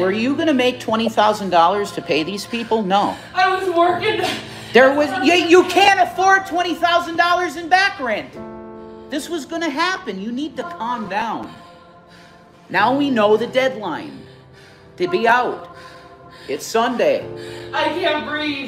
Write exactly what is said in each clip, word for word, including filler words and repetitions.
were you going to make twenty thousand dollars to pay these people? No. I was working. There was, you, you can't afford twenty thousand dollars in back rent. This was going to happen. You need to calm down. Now we know the deadline to be out. It's Sunday. I can't breathe.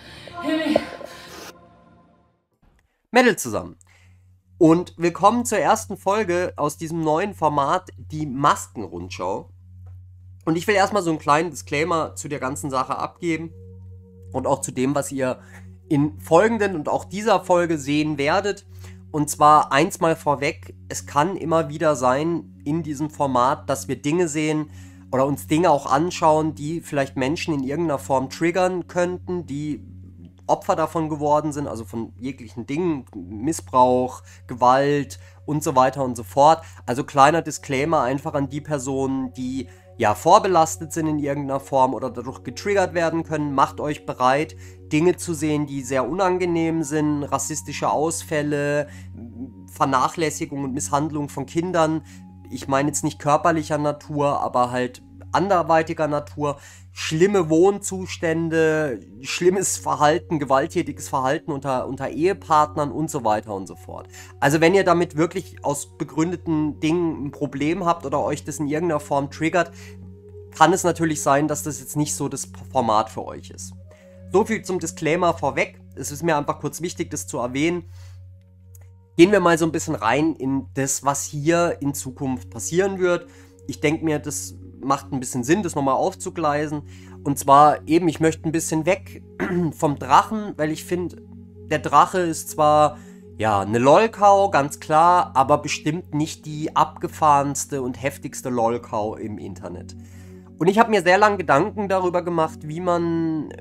Mädels zusammen. Und willkommen zur ersten Folge aus diesem neuen Format, die Maskenrundschau. Und ich will erstmal so einen kleinen Disclaimer zu der ganzen Sache abgeben und auch zu dem, was ihr in folgenden und auch dieser Folge sehen werdet. Und zwar eins mal vorweg, es kann immer wieder sein in diesem Format, dass wir Dinge sehen oder uns Dinge auch anschauen, die vielleicht Menschen in irgendeiner Form triggern könnten, die Opfer davon geworden sind, also von jeglichen Dingen, Missbrauch, Gewalt und so weiter und so fort. Also kleiner Disclaimer einfach an die Personen, die ja vorbelastet sind in irgendeiner Form oder dadurch getriggert werden können. Macht euch bereit, Dinge zu sehen, die sehr unangenehm sind, rassistische Ausfälle, Vernachlässigung und Misshandlung von Kindern. Ich meine jetzt nicht körperlicher Natur, aber halt anderweitiger Natur. Schlimme Wohnzustände, schlimmes Verhalten, gewalttätiges Verhalten unter, unter Ehepartnern und so weiter und so fort. Also wenn ihr damit wirklich aus begründeten Dingen ein Problem habt oder euch das in irgendeiner Form triggert, kann es natürlich sein, dass das jetzt nicht so das Format für euch ist. So viel zum Disclaimer vorweg. Es ist mir einfach kurz wichtig, das zu erwähnen. Gehen wir mal so ein bisschen rein in das, was hier in Zukunft passieren wird. Ich denke mir, das macht ein bisschen Sinn, das nochmal aufzugleisen. Und zwar eben, ich möchte ein bisschen weg vom Drachen, weil ich finde, der Drache ist zwar, ja, eine Lolcow, ganz klar, aber bestimmt nicht die abgefahrenste und heftigste Lolcow im Internet. Und ich habe mir sehr lange Gedanken darüber gemacht, wie man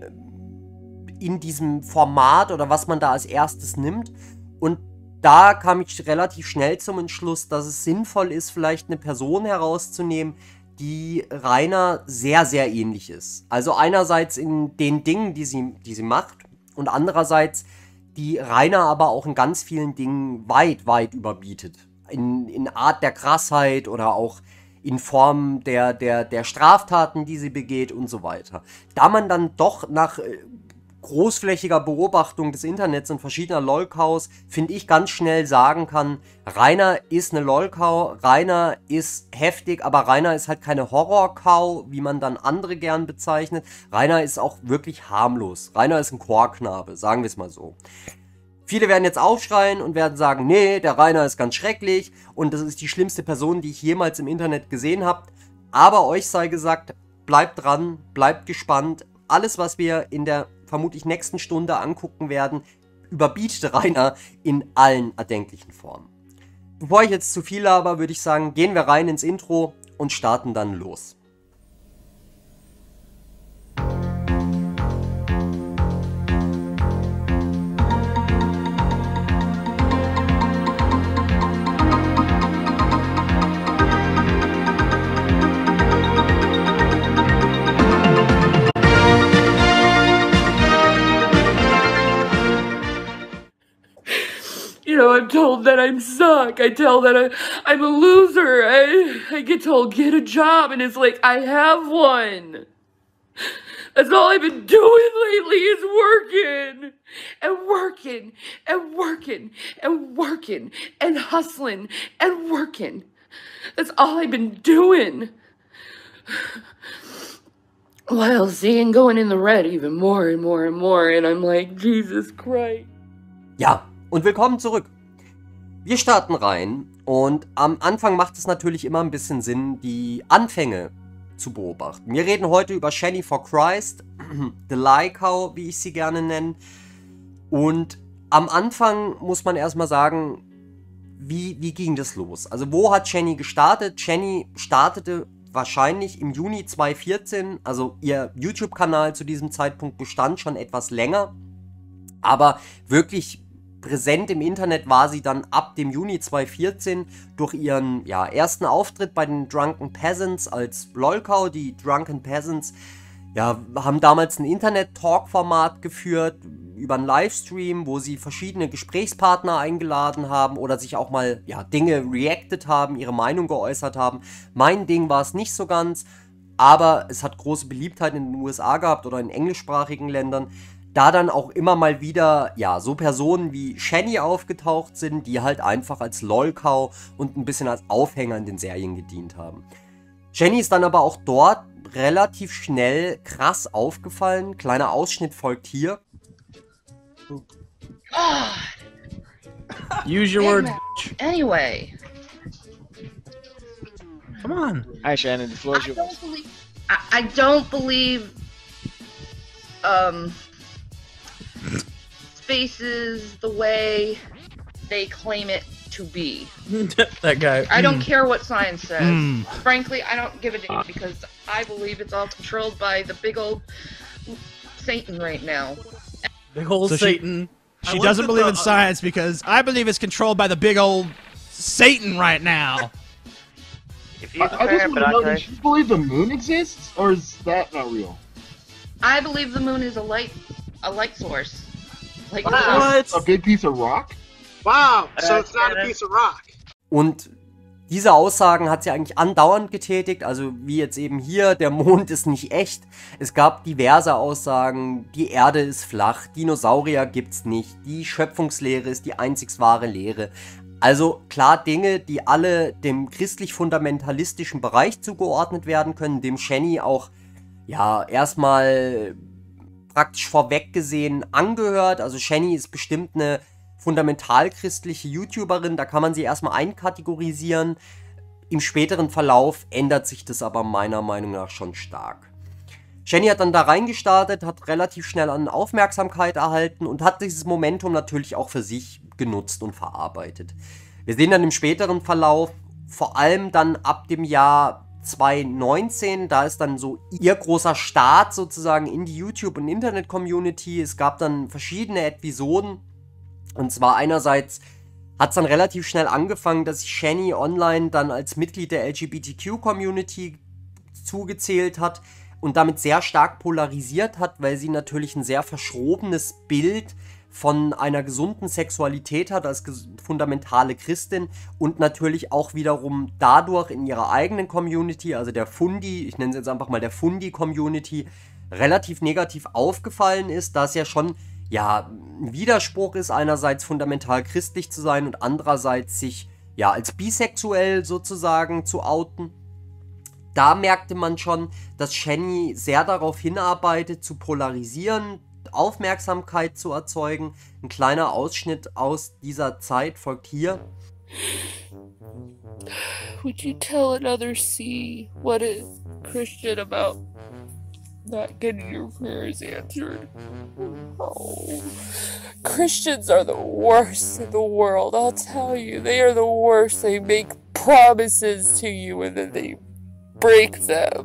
in diesem Format oder was man da als erstes nimmt. Und da kam ich relativ schnell zum Entschluss, dass es sinnvoll ist, vielleicht eine Person herauszunehmen, die Rainer sehr, sehr ähnlich ist. Also einerseits in den Dingen, die sie, die sie macht und andererseits die Rainer aber auch in ganz vielen Dingen weit, weit überbietet. In, in Art der Krassheit oder auch in Form der, der, der Straftaten, die sie begeht und so weiter. Da man dann doch nach großflächiger Beobachtung des Internets und verschiedener Lolcows, finde ich, ganz schnell sagen kann, Rainer ist eine Lolcow, Rainer ist heftig, aber Rainer ist halt keine Horrorcow, wie man dann andere gern bezeichnet. Rainer ist auch wirklich harmlos. Rainer ist ein Chorknabe, sagen wir es mal so. Viele werden jetzt aufschreien und werden sagen, nee, der Rainer ist ganz schrecklich und das ist die schlimmste Person, die ich jemals im Internet gesehen habe. Aber euch sei gesagt, bleibt dran, bleibt gespannt. Alles, was wir in der vermutlich nächsten Stunde angucken werden, überbietet Rainer in allen erdenklichen Formen. Bevor ich jetzt zu viel laber, würde ich sagen, gehen wir rein ins Intro und starten dann los. You know, I'm told that I'm suck. I tell that I, I'm a loser. I, I get told, get a job. And it's like, I have one. That's all I've been doing lately is working. And working. And working. And working. And hustling. And working. That's all I've been doing. While seeing going in the red even more and more and more. And I'm like, Jesus Christ. Ja. Und willkommen zurück. Wir starten rein und am Anfang macht es natürlich immer ein bisschen Sinn, die Anfänge zu beobachten. Wir reden heute über Shanny for Christ, The Lolcow, wie ich sie gerne nenne. Und am Anfang muss man erstmal sagen, wie, wie ging das los? Also wo hat Shanny gestartet? Shanny startete wahrscheinlich im Juni zweitausendvierzehn, also ihr YouTube-Kanal zu diesem Zeitpunkt bestand schon etwas länger, aber wirklich präsent im Internet war sie dann ab dem Juni zweitausendvierzehn durch ihren ja, ersten Auftritt bei den Drunken Peasants als Lolcow. Die Drunken Peasants ja, haben damals ein Internet-Talk-Format geführt über einen Livestream, wo sie verschiedene Gesprächspartner eingeladen haben oder sich auch mal ja, Dinge reacted haben, ihre Meinung geäußert haben. Mein Ding war es nicht so ganz. aber es hat große Beliebtheit in den U S A gehabt oder in englischsprachigen Ländern, da dann auch immer mal wieder, ja, so Personen wie Shenny aufgetaucht sind, die halt einfach als Lolcow und ein bisschen als Aufhänger in den Serien gedient haben. Shenny ist dann aber auch dort relativ schnell krass aufgefallen. Kleiner Ausschnitt folgt hier. Use your Hey, words. man. Anyway, Come on. Hi, Shannon. The floor I is yours. don't believe. I, I don't believe. Um. Spaces the way they claim it to be. That guy. I don't care what science says. Mm. Frankly, I don't give a damn because I believe it's all controlled by the big old Satan right now. Big old So she- Satan. She I like doesn't that believe the- in science because I believe it's controlled by the big old Satan right now. If you I, I just want to know, does okay. you believe the moon exists, or is that not real? I believe the moon is a light, a light source. Like the What? sun. A big piece of rock? Wow, so Uh, it's not a Shannon. piece of rock. Und diese Aussagen hat sie eigentlich andauernd getätigt, also wie jetzt eben hier, der Mond ist nicht echt. Es gab diverse Aussagen, die Erde ist flach, Dinosaurier gibt's nicht, die Schöpfungslehre ist die einzig wahre Lehre. Also klar Dinge, die alle dem christlich-fundamentalistischen Bereich zugeordnet werden können, dem Shenny auch, ja, erstmal praktisch vorweg gesehen angehört. Also Shenny ist bestimmt eine fundamentalchristliche YouTuberin, da kann man sie erstmal einkategorisieren. Im späteren Verlauf ändert sich das aber meiner Meinung nach schon stark. Shenny hat dann da reingestartet, hat relativ schnell an Aufmerksamkeit erhalten und hat dieses Momentum natürlich auch für sich genutzt und verarbeitet. Wir sehen dann im späteren Verlauf, vor allem dann ab dem Jahr zwanzig neunzehn, da ist dann so ihr großer Start sozusagen in die YouTube- und Internet-Community. Es gab dann verschiedene Episoden. Und zwar einerseits hat es dann relativ schnell angefangen, dass sich Shenny online dann als Mitglied der L G B T Q-Community zugezählt hat und damit sehr stark polarisiert hat, weil sie natürlich ein sehr verschrobenes Bild von einer gesunden Sexualität hat als ges- fundamentale Christin und natürlich auch wiederum dadurch in ihrer eigenen Community, also der Fundi, ich nenne es jetzt einfach mal der Fundi-Community, relativ negativ aufgefallen ist, da es ja schon ja, ein Widerspruch ist, einerseits fundamental christlich zu sein und andererseits sich ja als bisexuell sozusagen zu outen. Da merkte man schon, dass Shenny sehr darauf hinarbeitet, zu polarisieren, Aufmerksamkeit zu erzeugen. Ein kleiner Ausschnitt aus dieser Zeit folgt hier. Would you tell another C what is Christian about not getting your prayers answered? Oh. Christians are the worst in the world, I'll tell you. They are the worst. They make promises to you and then they break them.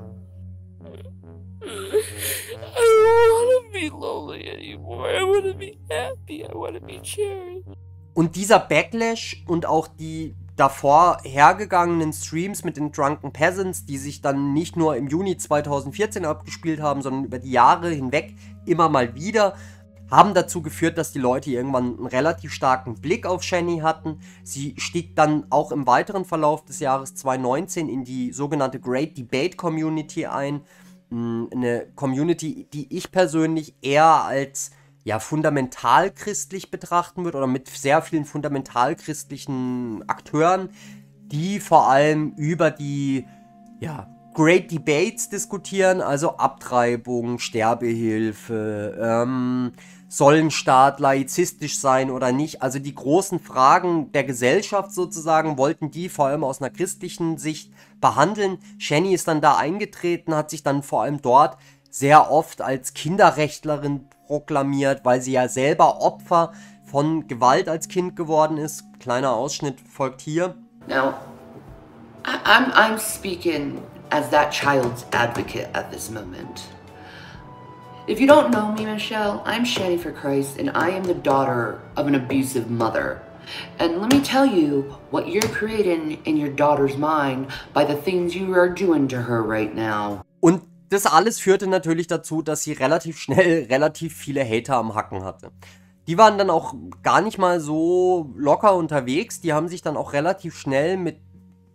I don't want to be lonely anymore. I want to be happy. I want to be cherished. Und dieser Backlash und auch die davor hergegangenen Streams mit den Drunken Peasants, die sich dann nicht nur im Juni zweitausendvierzehn abgespielt haben, sondern über die Jahre hinweg immer mal wieder, haben dazu geführt, dass die Leute irgendwann einen relativ starken Blick auf Shenny hatten. Sie stieg dann auch im weiteren Verlauf des Jahres zwanzig neunzehn in die sogenannte Great Debate Community ein. Eine Community, die ich persönlich eher als ja, fundamentalchristlich betrachten würde oder mit sehr vielen fundamentalchristlichen Akteuren, die vor allem über die ja, Great Debates diskutieren, also Abtreibung, Sterbehilfe, ähm, soll ein Staat laizistisch sein oder nicht, also die großen Fragen der Gesellschaft sozusagen wollten die vor allem aus einer christlichen Sicht behandeln. Shenny ist dann da eingetreten, hat sich dann vor allem dort sehr oft als Kinderrechtlerin proklamiert, weil sie ja selber Opfer von Gewalt als Kind geworden ist. Kleiner Ausschnitt folgt hier. Now, I- I'm, I'm speaking as that child's advocate at this moment. If you don't know me, Michelle, I'm Shanny for Christ, and I am the daughter of an abusive mother. And let me tell you what you're creating in your daughter's mind by the things you are doing to her right now. Und das alles führte natürlich dazu, dass sie relativ schnell relativ viele Hater am Hacken hatte. Die waren dann auch gar nicht mal so locker unterwegs. Die haben sich dann auch relativ schnell mit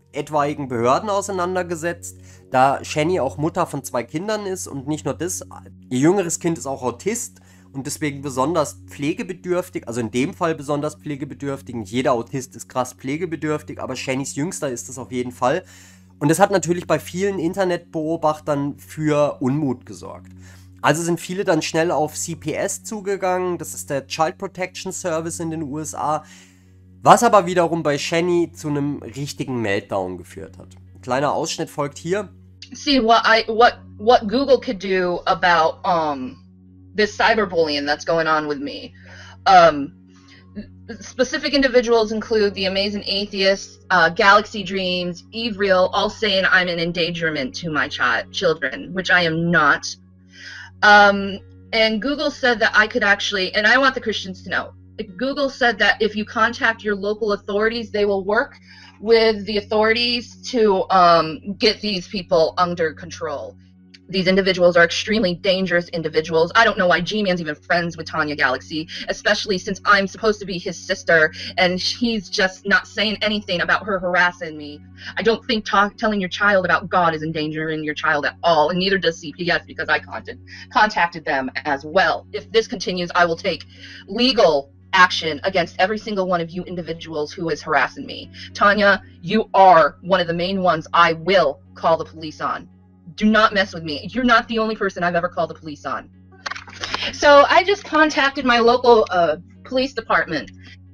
etwaigen Behörden auseinandergesetzt, da Shanny auch Mutter von zwei Kindern ist und nicht nur das, ihr jüngeres Kind ist auch Autist und deswegen besonders pflegebedürftig, also in dem Fall besonders pflegebedürftig. Nicht jeder Autist ist krass pflegebedürftig, aber Shannys Jüngster ist es auf jeden Fall. Und das hat natürlich bei vielen Internetbeobachtern für Unmut gesorgt. Also sind viele dann schnell auf C P S zugegangen, das ist der Child Protection Service in den U S A, was aber wiederum bei Shanny zu einem richtigen Meltdown geführt hat. Ein kleiner Ausschnitt folgt hier. See what I what what Google could do about um this cyberbullying that's going on with me. Um, specific individuals include the Amazing Atheist, uh, Galaxy Dreams, Eve Real, all saying I'm an endangerment to my child children, which I am not. Um, and Google said that I could actually, and I want the Christians to know, Google said that if you contact your local authorities, they will work with the authorities to um, get these people under control. These individuals are extremely dangerous individuals. I don't know why G-Man's even friends with Tanya Galaxy, especially since I'm supposed to be his sister, and he's just not saying anything about her harassing me. I don't think talk, telling your child about God is endangering your child at all, and neither does C P S because I contact, contacted them as well. If this continues, I will take legal action against every single one of you individuals who is harassing me. Tanya, you are one of the main ones I will call the police on. Do not mess with me. You're not the only person I've ever called the police on. So I just contacted my local uh, police department.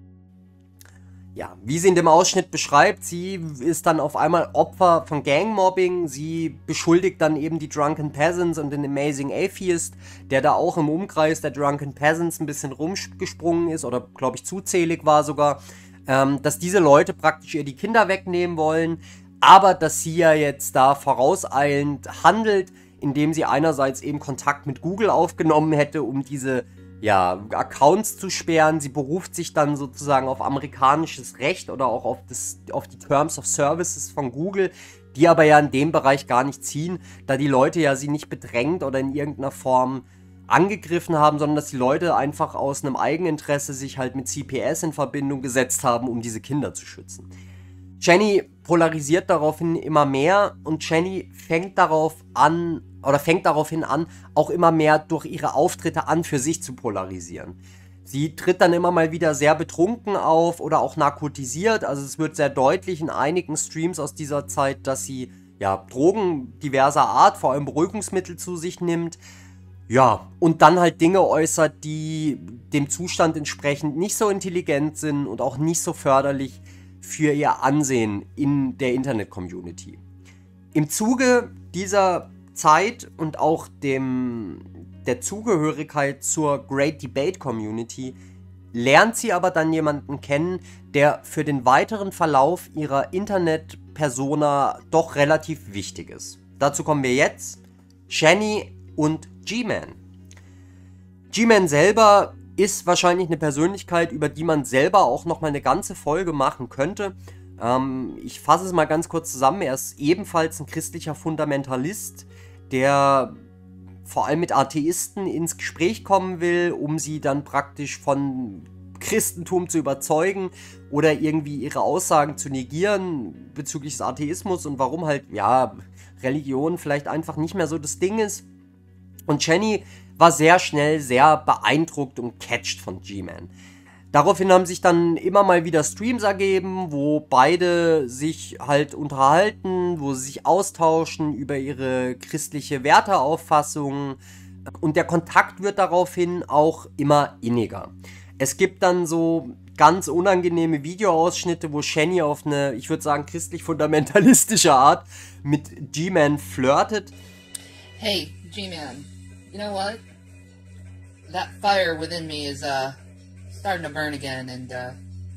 Ja, wie sie in dem Ausschnitt beschreibt, sie ist dann auf einmal Opfer von Gangmobbing. Sie beschuldigt dann eben die Drunken Peasants und den Amazing Atheist, der da auch im Umkreis der Drunken Peasants ein bisschen rumgesprungen ist oder, glaube ich, zuzählig war sogar, ähm, dass diese Leute praktisch ihr die Kinder wegnehmen wollen. Aber dass sie ja jetzt da vorauseilend handelt, indem sie einerseits eben Kontakt mit Google aufgenommen hätte, um diese ja, Accounts zu sperren. Sie beruft sich dann sozusagen auf amerikanisches Recht oder auch auf, das, auf die Terms of Services von Google, die aber ja in dem Bereich gar nicht ziehen, da die Leute ja sie nicht bedrängt oder in irgendeiner Form angegriffen haben, sondern dass die Leute einfach aus einem Eigeninteresse sich halt mit C P S in Verbindung gesetzt haben, um diese Kinder zu schützen. Shanny polarisiert daraufhin immer mehr und Shanny fängt darauf an, oder fängt daraufhin an, auch immer mehr durch ihre Auftritte an für sich zu polarisieren. Sie tritt dann immer mal wieder sehr betrunken auf oder auch narkotisiert, also es wird sehr deutlich in einigen Streams aus dieser Zeit, dass sie ja Drogen diverser Art, vor allem Beruhigungsmittel zu sich nimmt. Ja, und dann halt Dinge äußert, die dem Zustand entsprechend nicht so intelligent sind und auch nicht so förderlich für ihr Ansehen in der Internet-Community. Im Zuge dieser Zeit und auch dem, der Zugehörigkeit zur Great Debate Community lernt sie aber dann jemanden kennen, der für den weiteren Verlauf ihrer Internet-Persona doch relativ wichtig ist. Dazu kommen wir jetzt. Shanny und G-Man. G-Man selber ist wahrscheinlich eine Persönlichkeit, über die man selber auch nochmal eine ganze Folge machen könnte. Ähm, ich fasse es mal ganz kurz zusammen. Er ist ebenfalls ein christlicher Fundamentalist, der vor allem mit Atheisten ins Gespräch kommen will, um sie dann praktisch von Christentum zu überzeugen oder irgendwie ihre Aussagen zu negieren bezüglich des Atheismus und warum halt, ja, Religion vielleicht einfach nicht mehr so das Ding ist. Und Shanny war sehr schnell sehr beeindruckt und catcht von G-Man. Daraufhin haben sich dann immer mal wieder Streams ergeben, wo beide sich halt unterhalten, wo sie sich austauschen über ihre christliche Werteauffassung und der Kontakt wird daraufhin auch immer inniger. Es gibt dann so ganz unangenehme Videoausschnitte, wo Shanny auf eine, ich würde sagen, christlich-fundamentalistische Art mit G-Man flirtet. Hey, G-Man, you know what? That fire within me is, uh, starting to burn again, and, uh,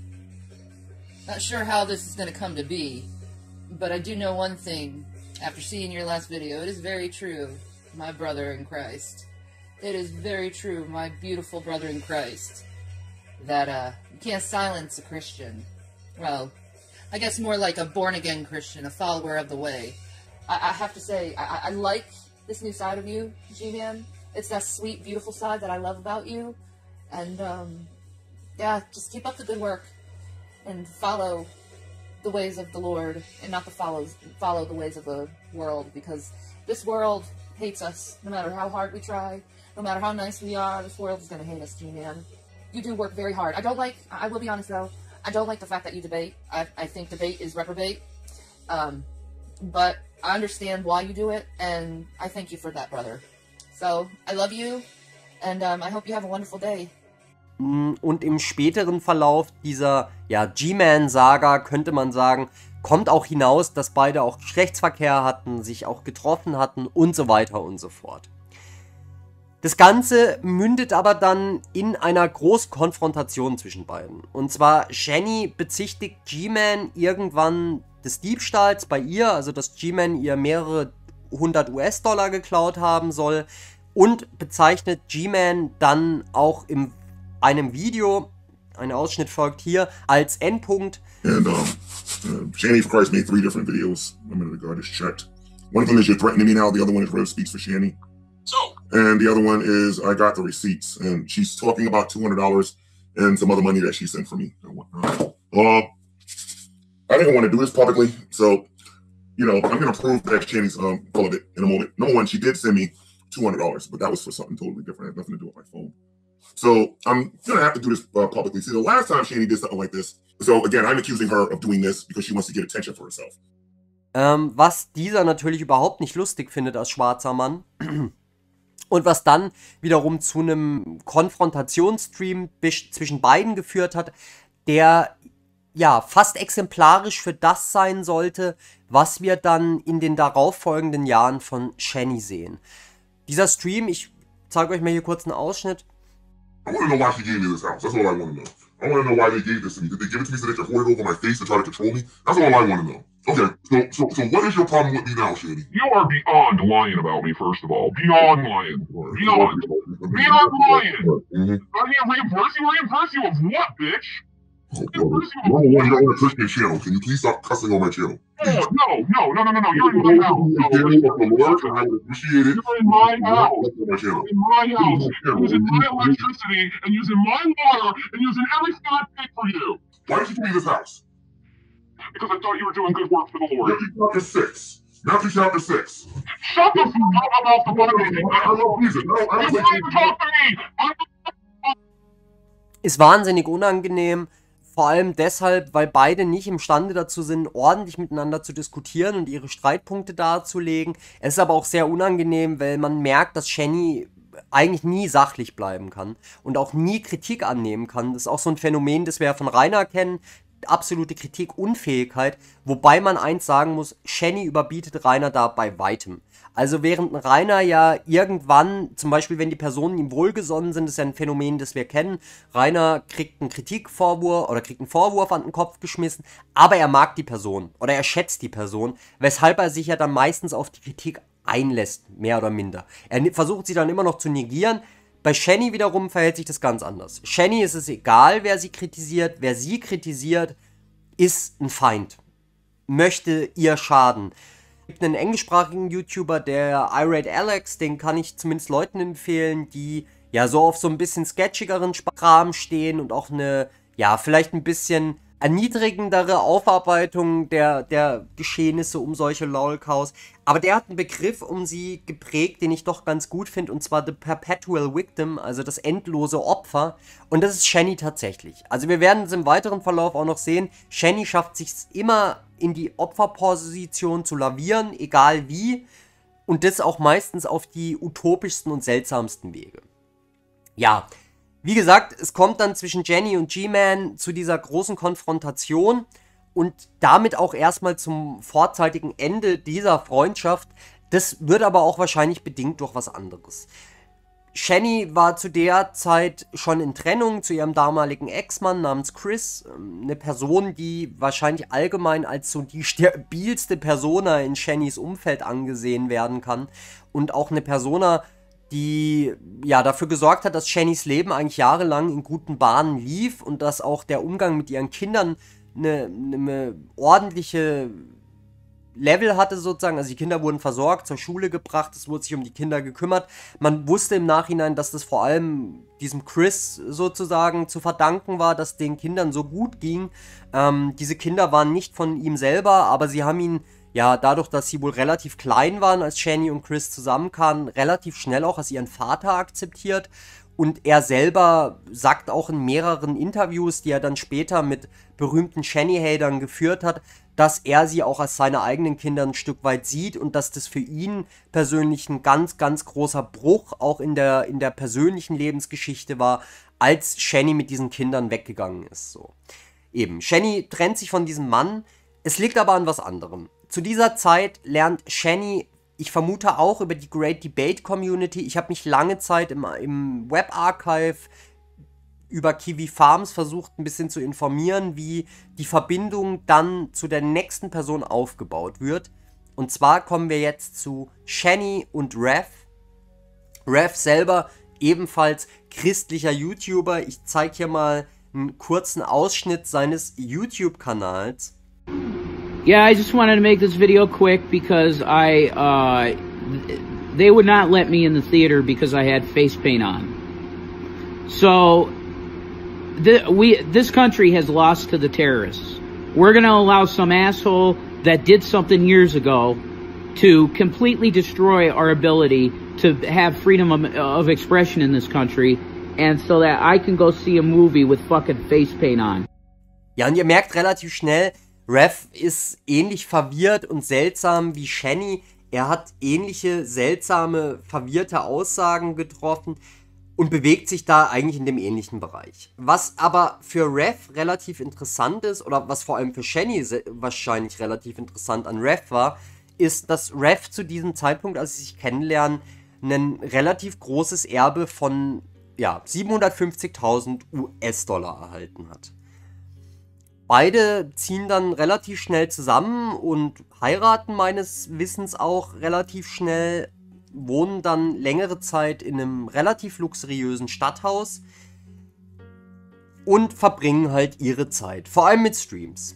not sure how this is gonna come to be, but I do know one thing, after seeing your last video, it is very true, my brother in Christ. It is very true, my beautiful brother in Christ, that, uh, you can't silence a Christian. Well, I guess more like a born-again Christian, a follower of the way. I, I have to say, I, I like this new side of you, G-Man. It's that sweet, beautiful side that I love about you. And, um, yeah, just keep up the good work. And follow the ways of the Lord and not to follow follow the ways of the world, because this world hates us no matter how hard we try, no matter how nice we are. This world is going to hate us, G-Man. You do work very hard. I don't like, I will be honest though, I don't like the fact that you debate. I, I think debate is reprobate. Um, but I understand why you do it, and I thank you for that, brother. So, I love you, and um, I hope you have a wonderful day. Und im späteren Verlauf dieser ja, G-Man-Saga, könnte man sagen, kommt auch hinaus, dass beide auch Geschlechtsverkehr hatten, sich auch getroffen hatten und so weiter und so fort. Das Ganze mündet aber dann in einer großen Konfrontation zwischen beiden. Und zwar, Shenny bezichtigt G-Man irgendwann des Diebstahls bei ihr, also dass G-Man ihr mehrere hundert US-Dollar geklaut haben soll, und bezeichnet G-Man dann auch in einem Video, ein Ausschnitt folgt hier, als Endpunkt. And um, uh, Shanny for Christ made three different videos a minute ago. I just checked. One of them is you're threatening me now. The other one is Rev speaks for Shanny. So. And the other one is I got the receipts, and she's talking about two hundred dollars and some other money that she sent for me and whatnot. Uh, I didn't want to do this publicly, so you know I'm gonna prove that Shanny's um full of it in a moment. Number one, she did send me two hundred dollars, but that was for something totally different. It had nothing to do with my phone. So I'm gonna have to do this uh, publicly. See, the last time Shanny did something like this, so again, I'm accusing her of doing this because she wants to get attention for herself. Ähm, was dieser natürlich überhaupt nicht lustig findet als schwarzer Mann. Und was dann wiederum zu einem Konfrontationsstream zwischen beiden geführt hat, der ja fast exemplarisch für das sein sollte, was wir dann in den darauffolgenden Jahren von Shenny sehen. Dieser Stream, ich zeige euch mal hier kurz einen Ausschnitt. I want to know why she gave me this house. That's all I want to know. I want to know why they gave this to me. Did they give it to me so they could hold it over my face to try to control me? That's all I want to know. Okay, so so so what is your problem with me now, Shanny? You are beyond lying about me, first of all. Beyond lying. Beyond. Beyond lying. Mm-hmm. I can't reimburse you. Reimburse you of what, bitch? Oh, number one, you don't want to push my channel. Can you please stop cussing on my channel? Oh, no, no, no, no, no, no. You're in my house. No, I would appreciate it. You're in my house. You're in my house. You're using my electricity and using my water and using everything I pay for you. Why did you give me this house? Because I thought you were doing good work for the Lord. Matthew chapter six. Matthew chapter six. Shut the fuck up about the money. I don't use it. I don't, I don't You think can't talk to me. I'm Ist wahnsinnig unangenehm. Vor allem deshalb, weil beide nicht imstande dazu sind, ordentlich miteinander zu diskutieren und ihre Streitpunkte darzulegen. Es ist aber auch sehr unangenehm, weil man merkt, dass Shenny eigentlich nie sachlich bleiben kann und auch nie Kritik annehmen kann. Das ist auch so ein Phänomen, das wir ja von Rainer kennen. Absolute Kritikunfähigkeit, wobei man eins sagen muss, Shenny überbietet Rainer da bei weitem. Also während Rainer ja irgendwann, zum Beispiel wenn die Personen ihm wohlgesonnen sind, ist ja ein Phänomen, das wir kennen, Rainer kriegt einen Kritikvorwurf oder kriegt einen Vorwurf an den Kopf geschmissen, aber er mag die Person oder er schätzt die Person, weshalb er sich ja dann meistens auf die Kritik einlässt, mehr oder minder. Er versucht sie dann immer noch zu negieren. Bei Shenny wiederum verhält sich das ganz anders. Shenny ist es egal, wer sie kritisiert. Wer sie kritisiert, ist ein Feind. Möchte ihr schaden. Es gibt einen englischsprachigen YouTuber, der Irate Alex, den kann ich zumindest Leuten empfehlen, die ja so auf so ein bisschen sketchigeren Kram stehen und auch eine, ja, vielleicht ein bisschen erniedrigendere Aufarbeitung der, der Geschehnisse um solche Lolcows. Aber der hat einen Begriff um sie geprägt, den ich doch ganz gut finde, und zwar The Perpetual Victim, also das endlose Opfer. Und das ist Shenny tatsächlich. Also wir werden es im weiteren Verlauf auch noch sehen. Shenny schafft sich immer in die Opferposition zu lavieren, egal wie. Und das auch meistens auf die utopischsten und seltsamsten Wege. Ja, wie gesagt, es kommt dann zwischen Jenny und G-Man zu dieser großen Konfrontation und damit auch erstmal zum vorzeitigen Ende dieser Freundschaft. Das wird aber auch wahrscheinlich bedingt durch was anderes. Shenny war zu der Zeit schon in Trennung zu ihrem damaligen Ex-Mann namens Chris. Eine Person, die wahrscheinlich allgemein als so die stabilste Persona in Shennys Umfeld angesehen werden kann. Und auch eine Persona, die ja dafür gesorgt hat, dass Shennys Leben eigentlich jahrelang in guten Bahnen lief und dass auch der Umgang mit ihren Kindern eine, eine ordentliche Level hatte sozusagen, also die Kinder wurden versorgt, zur Schule gebracht, es wurde sich um die Kinder gekümmert. Man wusste im Nachhinein, dass das vor allem diesem Chris sozusagen zu verdanken war, dass den Kindern so gut ging. Ähm, diese Kinder waren nicht von ihm selber, aber sie haben ihn, ja, dadurch, dass sie wohl relativ klein waren, als Shani und Chris zusammenkamen, relativ schnell auch als ihren Vater akzeptiert. Und er selber sagt auch in mehreren Interviews, die er dann später mit berühmten Shani-Hatern geführt hat, dass er sie auch als seine eigenen Kinder ein Stück weit sieht und dass das für ihn persönlich ein ganz, ganz großer Bruch auch in der, in der persönlichen Lebensgeschichte war, als Shani mit diesen Kindern weggegangen ist. So. Eben, Shani trennt sich von diesem Mann, es liegt aber an was anderem. Zu dieser Zeit lernt Shani, ich vermute auch über die Great Debate Community, ich habe mich lange Zeit im, im Webarchive über Kiwi Farms versucht, ein bisschen zu informieren, wie die Verbindung dann zu der nächsten Person aufgebaut wird. Und zwar kommen wir jetzt zu Shani und Rev. Rev selber ebenfalls christlicher YouTuber. Ich zeige hier mal einen kurzen Ausschnitt seines YouTube-Kanals. Yeah, I just wanted to make this video quick because I, uh, they would not let me in the theater because I had face paint on. So, the, we, this country has lost to the terrorists. We're gonna allow some asshole that did something years ago to completely destroy our ability to have freedom of, of expression in this country, and so that I can go see a movie with fucking face paint on. Ja, und ihr merkt relativ schnell, Rev ist ähnlich verwirrt und seltsam wie Shani. Er hat ähnliche seltsame, verwirrte Aussagen getroffen und bewegt sich da eigentlich in dem ähnlichen Bereich. Was aber für Rev relativ interessant ist, oder was vor allem für Shani wahrscheinlich relativ interessant an Rev war, ist, dass Rev zu diesem Zeitpunkt, als sie sich kennenlernen, ein relativ großes Erbe von ja, siebenhundertfünfzigtausend U S-Dollar erhalten hat. Beide ziehen dann relativ schnell zusammen und heiraten meines Wissens auch relativ schnell, wohnen dann längere Zeit in einem relativ luxuriösen Stadthaus und verbringen halt ihre Zeit, vor allem mit Streams.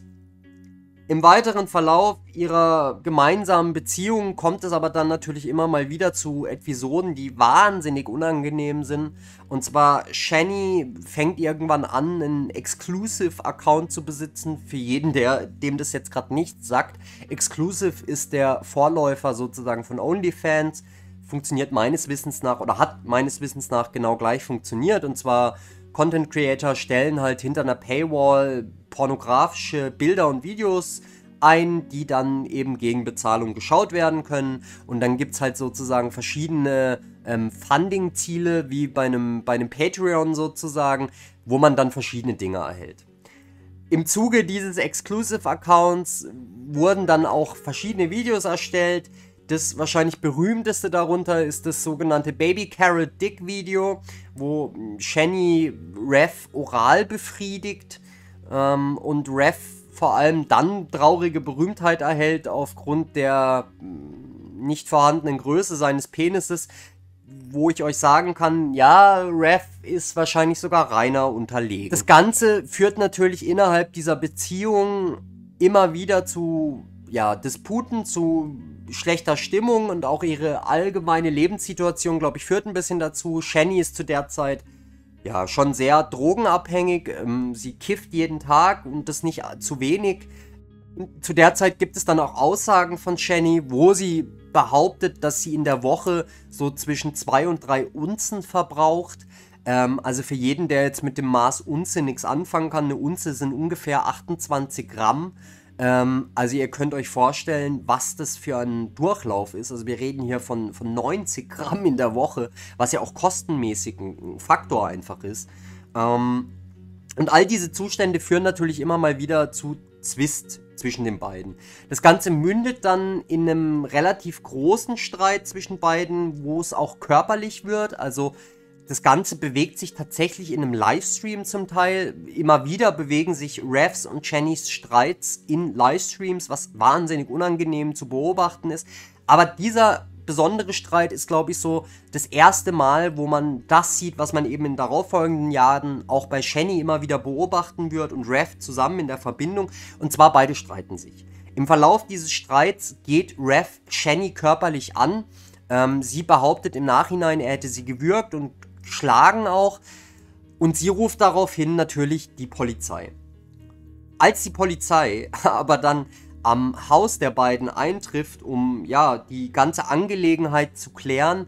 Im weiteren Verlauf ihrer gemeinsamen Beziehung kommt es aber dann natürlich immer mal wieder zu Episoden, die wahnsinnig unangenehm sind. Und zwar, Shani fängt irgendwann an, einen Exclusive-Account zu besitzen. Für jeden, der dem das jetzt gerade nicht sagt. Exclusive ist der Vorläufer sozusagen von OnlyFans. Funktioniert meines Wissens nach, oder hat meines Wissens nach genau gleich funktioniert. Und zwar, Content Creator stellen halt hinter einer Paywall pornografische Bilder und Videos ein, die dann eben gegen Bezahlung geschaut werden können. Und dann gibt es halt sozusagen verschiedene ähm, Funding-Ziele, wie bei einem, bei einem Patreon sozusagen, wo man dann verschiedene Dinge erhält. Im Zuge dieses Exclusive-Accounts wurden dann auch verschiedene Videos erstellt. Das wahrscheinlich berühmteste darunter ist das sogenannte Baby Carrot Dick Video, wo Shani Rev oral befriedigt ähm, und Rev vor allem dann traurige Berühmtheit erhält aufgrund der nicht vorhandenen Größe seines Penises, wo ich euch sagen kann, ja, Rev ist wahrscheinlich sogar reiner unterlegen. Das Ganze führt natürlich innerhalb dieser Beziehung immer wieder zu ja, Disputen, zu schlechter Stimmung und auch ihre allgemeine Lebenssituation, glaube ich, führt ein bisschen dazu. Shani ist zu der Zeit ja schon sehr drogenabhängig. Ähm, sie kifft jeden Tag und das nicht zu wenig. Und zu der Zeit gibt es dann auch Aussagen von Shani, wo sie behauptet, dass sie in der Woche so zwischen zwei und drei Unzen verbraucht. Ähm, also für jeden, der jetzt mit dem Maß Unze nichts anfangen kann, eine Unze sind ungefähr achtundzwanzig Gramm. Ähm, also ihr könnt euch vorstellen, was das für ein Durchlauf ist. Also wir reden hier von, von neunzig Gramm in der Woche, was ja auch kostenmäßig ein Faktor einfach ist. Ähm, und all diese Zustände führen natürlich immer mal wieder zu Zwist zwischen den beiden. Das Ganze mündet dann in einem relativ großen Streit zwischen beiden, wo es auch körperlich wird. Also das Ganze bewegt sich tatsächlich in einem Livestream zum Teil. Immer wieder bewegen sich Revs und Shannys Streits in Livestreams, was wahnsinnig unangenehm zu beobachten ist. Aber dieser besondere Streit ist, glaube ich, so das erste Mal, wo man das sieht, was man eben in darauffolgenden Jahren auch bei Shani immer wieder beobachten wird und Rev zusammen in der Verbindung. Und zwar beide streiten sich. Im Verlauf dieses Streits geht Rev Shenny körperlich an. Ähm, sie behauptet im Nachhinein, er hätte sie gewürgt und geschlagen auch. Und sie ruft daraufhin natürlich die Polizei. Als die Polizei aber dann am Haus der beiden eintrifft, um ja die ganze Angelegenheit zu klären.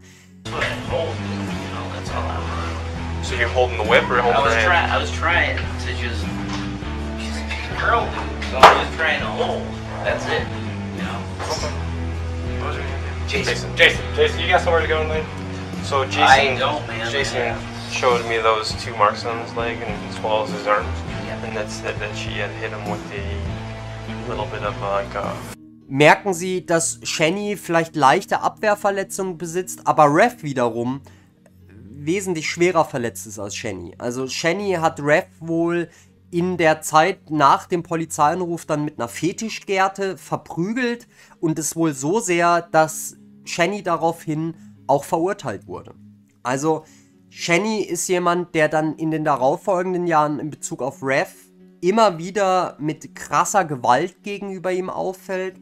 So you're holding the whip or holding I was the hand? trying. I was trying to just. She's a big girl, dude. So I was just trying to hold. That's it. You know. Jason. Jason. Jason, you got somewhere to go tonight? So Jason. I don't, man. Jason Yeah. showed me those two marks on his leg and as well as his arm, and that said that she had hit him with a little bit of like a. Merken Sie, dass Shenny vielleicht leichte Abwehrverletzungen besitzt, aber Rev wiederum wesentlich schwerer verletzt ist als Shenny. Also Shenny hat Rev wohl in der Zeit nach dem Polizeianruf dann mit einer Fetischgerte verprügelt und es wohl so sehr, dass Shenny daraufhin auch verurteilt wurde. Also Shenny ist jemand, der dann in den darauffolgenden Jahren in Bezug auf Rev immer wieder mit krasser Gewalt gegenüber ihm auffällt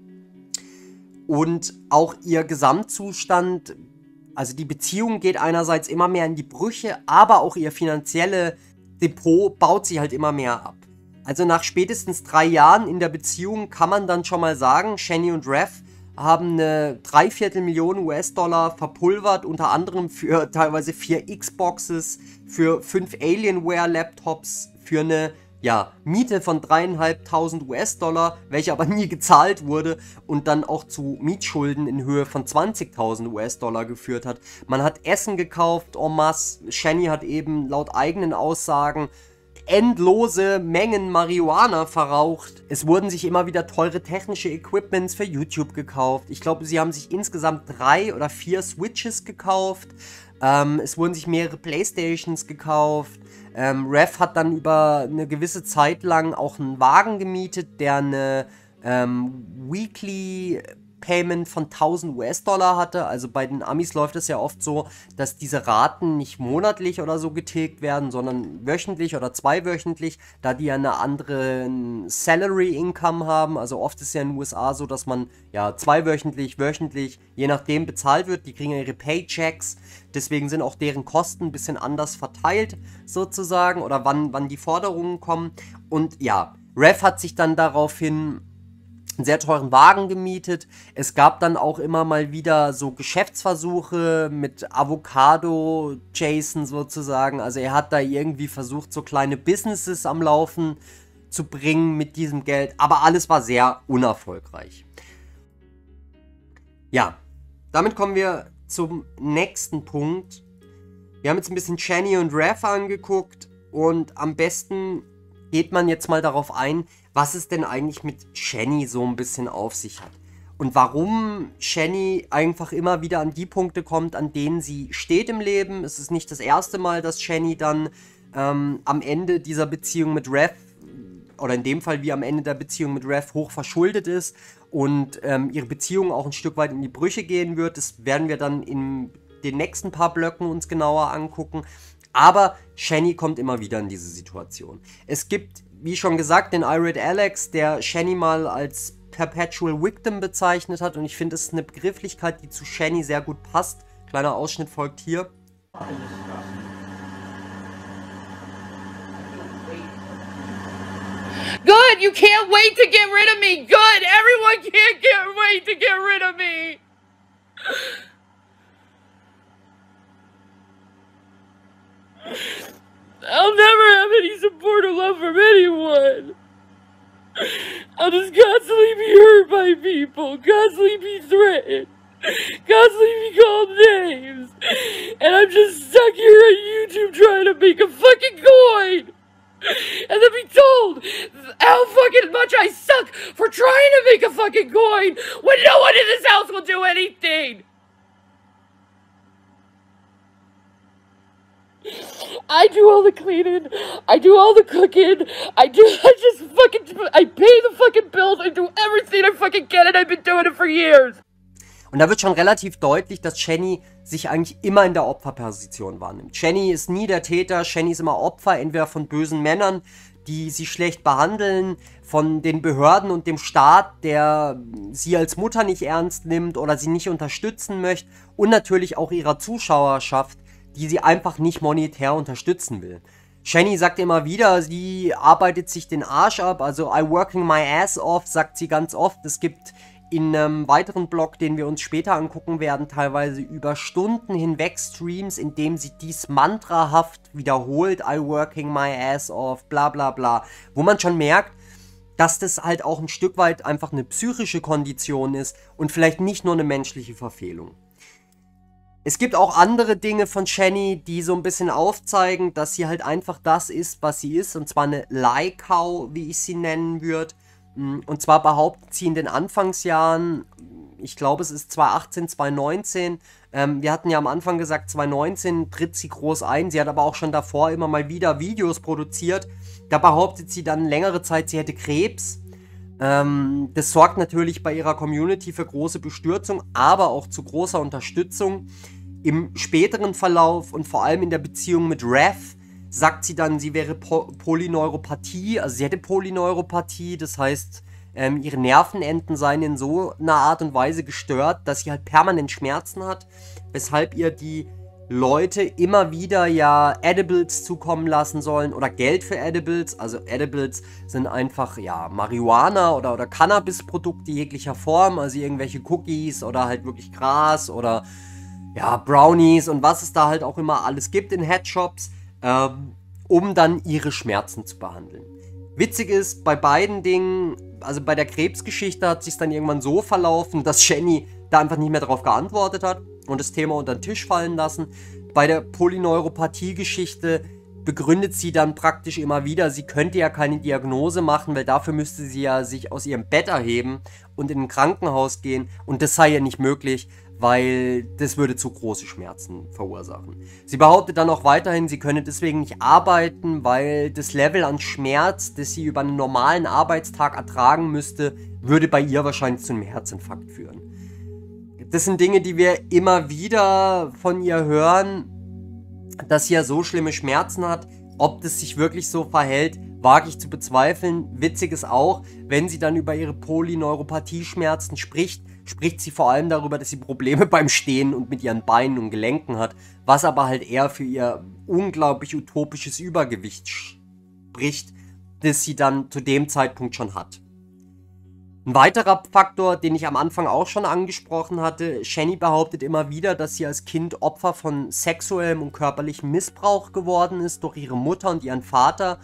und auch ihr Gesamtzustand. Also die Beziehung geht einerseits immer mehr in die Brüche, aber auch ihr finanzielle Depot baut sie halt immer mehr ab. Also nach spätestens drei Jahren in der Beziehung kann man dann schon mal sagen, Shenny und Rev haben eine Dreiviertel Million U S-Dollar verpulvert, unter anderem für teilweise vier Xboxes, für fünf Alienware-Laptops, für eine ja, Miete von dreieinhalbtausend U S-Dollar, welche aber nie gezahlt wurde und dann auch zu Mietschulden in Höhe von zwanzigtausend U S-Dollar geführt hat. Man hat Essen gekauft en masse. Shenny hat eben laut eigenen Aussagen endlose Mengen Marihuana verraucht. Es wurden sich immer wieder teure technische Equipments für YouTube gekauft. Ich glaube, sie haben sich insgesamt drei oder vier Switches gekauft. Ähm, es wurden sich mehrere Playstations gekauft. Ähm, Rev hat dann über eine gewisse Zeit lang auch einen Wagen gemietet, der eine ähm, Weekly Payment von tausend U S-Dollar hatte. Also bei den Amis läuft es ja oft so, dass diese Raten nicht monatlich oder so getilgt werden, sondern wöchentlich oder zweiwöchentlich, da die ja eine andere Salary Income haben. Also oft ist ja in den U S A so, dass man ja zweiwöchentlich, wöchentlich, je nachdem bezahlt wird. Die kriegen ja ihre Paychecks. Deswegen sind auch deren Kosten ein bisschen anders verteilt sozusagen oder wann, wann die Forderungen kommen. Und ja, Rev hat sich dann daraufhin einen sehr teuren Wagen gemietet. Es gab dann auch immer mal wieder so Geschäftsversuche mit Avocado Jason sozusagen. Also er hat da irgendwie versucht, so kleine Businesses am Laufen zu bringen mit diesem Geld. Aber alles war sehr unerfolgreich. Ja, damit kommen wir zum nächsten Punkt. Wir haben jetzt ein bisschen Shenny und Rev angeguckt und am besten geht man jetzt mal darauf ein, was es denn eigentlich mit Shenny so ein bisschen auf sich hat. Und warum Shenny einfach immer wieder an die Punkte kommt, an denen sie steht im Leben. Es ist nicht das erste Mal, dass Shenny dann ähm, am Ende dieser Beziehung mit Rev, oder in dem Fall wie am Ende der Beziehung mit Rev, hoch verschuldet ist und ähm, ihre Beziehung auch ein Stück weit in die Brüche gehen wird. Das werden wir dann in den nächsten paar Blöcken uns genauer angucken. Aber Shenny kommt immer wieder in diese Situation. Es gibt, wie schon gesagt, den Irate Alex, der Shenny mal als Perpetual Victim bezeichnet hat. Und ich finde, es ist eine Begrifflichkeit, die zu Shenny sehr gut passt. Kleiner Ausschnitt folgt hier. Good, you can't wait to get rid of me. Good, everyone can't get wait to get rid of me. I'll never have any support or love from anyone. I'll just constantly be hurt by people, constantly be threatened, constantly be called names. And I'm just stuck here on YouTube trying to make a fucking coin. And then be told how fucking much I suck for trying to make a fucking coin when no one in this house will do anything. I do all the cleaning, I do all the cooking, I do, I just fucking, I pay the fucking bills, I do everything I fucking can and I've been doing it for years. Und da wird schon relativ deutlich, dass Shenny sich eigentlich immer in der Opferposition wahrnimmt. Shenny ist nie der Täter, Shenny ist immer Opfer, entweder von bösen Männern, die sie schlecht behandeln, von den Behörden und dem Staat, der sie als Mutter nicht ernst nimmt oder sie nicht unterstützen möchte, und natürlich auch ihrer Zuschauerschaft, die sie einfach nicht monetär unterstützen will. Shenny sagt immer wieder, sie arbeitet sich den Arsch ab, also I working my ass off, sagt sie ganz oft. Es gibt in einem weiteren Blog, den wir uns später angucken werden, teilweise über Stunden hinweg Streams, in dem sie dies mantrahaft wiederholt, I working my ass off, bla bla bla, wo man schon merkt, dass das halt auch ein Stück weit einfach eine psychische Kondition ist und vielleicht nicht nur eine menschliche Verfehlung. Es gibt auch andere Dinge von Shenny, die so ein bisschen aufzeigen, dass sie halt einfach das ist, was sie ist, und zwar eine Leihcow, wie ich sie nennen würde. Und zwar behauptet sie in den Anfangsjahren, ich glaube es ist zwanzig achtzehn, zwanzig neunzehn, ähm, wir hatten ja am Anfang gesagt, zwanzig neunzehn tritt sie groß ein, sie hat aber auch schon davor immer mal wieder Videos produziert, da behauptet sie dann längere Zeit, sie hätte Krebs. Ähm, das sorgt natürlich bei ihrer Community für große Bestürzung, aber auch zu großer Unterstützung. Im späteren Verlauf und vor allem in der Beziehung mit Rev sagt sie dann, sie wäre po Polyneuropathie, also sie hätte Polyneuropathie, das heißt, ähm, ihre Nervenenden seien in so einer Art und Weise gestört, dass sie halt permanent Schmerzen hat, weshalb ihr die Leute immer wieder ja Edibles zukommen lassen sollen oder Geld für Edibles. Also Edibles sind einfach ja Marihuana oder, oder Cannabis-Produkte jeglicher Form, also irgendwelche Cookies oder halt wirklich Gras oder ja Brownies und was es da halt auch immer alles gibt in Headshops, ähm, um dann ihre Schmerzen zu behandeln. Witzig ist, bei beiden Dingen, also bei der Krebsgeschichte hat es sich dann irgendwann so verlaufen, dass Shenny da einfach nicht mehr drauf geantwortet hat und das Thema unter den Tisch fallen lassen. Bei der Polyneuropathie-Geschichte begründet sie dann praktisch immer wieder, sie könnte ja keine Diagnose machen, weil dafür müsste sie ja sich aus ihrem Bett erheben und in ein Krankenhaus gehen und das sei ja nicht möglich, weil das würde zu große Schmerzen verursachen. Sie behauptet dann auch weiterhin, sie könne deswegen nicht arbeiten, weil das Level an Schmerz, das sie über einen normalen Arbeitstag ertragen müsste, würde bei ihr wahrscheinlich zu einem Herzinfarkt führen. Das sind Dinge, die wir immer wieder von ihr hören, dass sie ja so schlimme Schmerzen hat. Ob das sich wirklich so verhält, wage ich zu bezweifeln. Witzig ist auch, wenn sie dann über ihre Polyneuropathie-Schmerzen spricht, spricht sie vor allem darüber, dass sie Probleme beim Stehen und mit ihren Beinen und Gelenken hat, was aber halt eher für ihr unglaublich utopisches Übergewicht spricht, das sie dann zu dem Zeitpunkt schon hat. Ein weiterer Faktor, den ich am Anfang auch schon angesprochen hatte, Shenny behauptet immer wieder, dass sie als Kind Opfer von sexuellem und körperlichem Missbrauch geworden ist durch ihre Mutter und ihren Vater.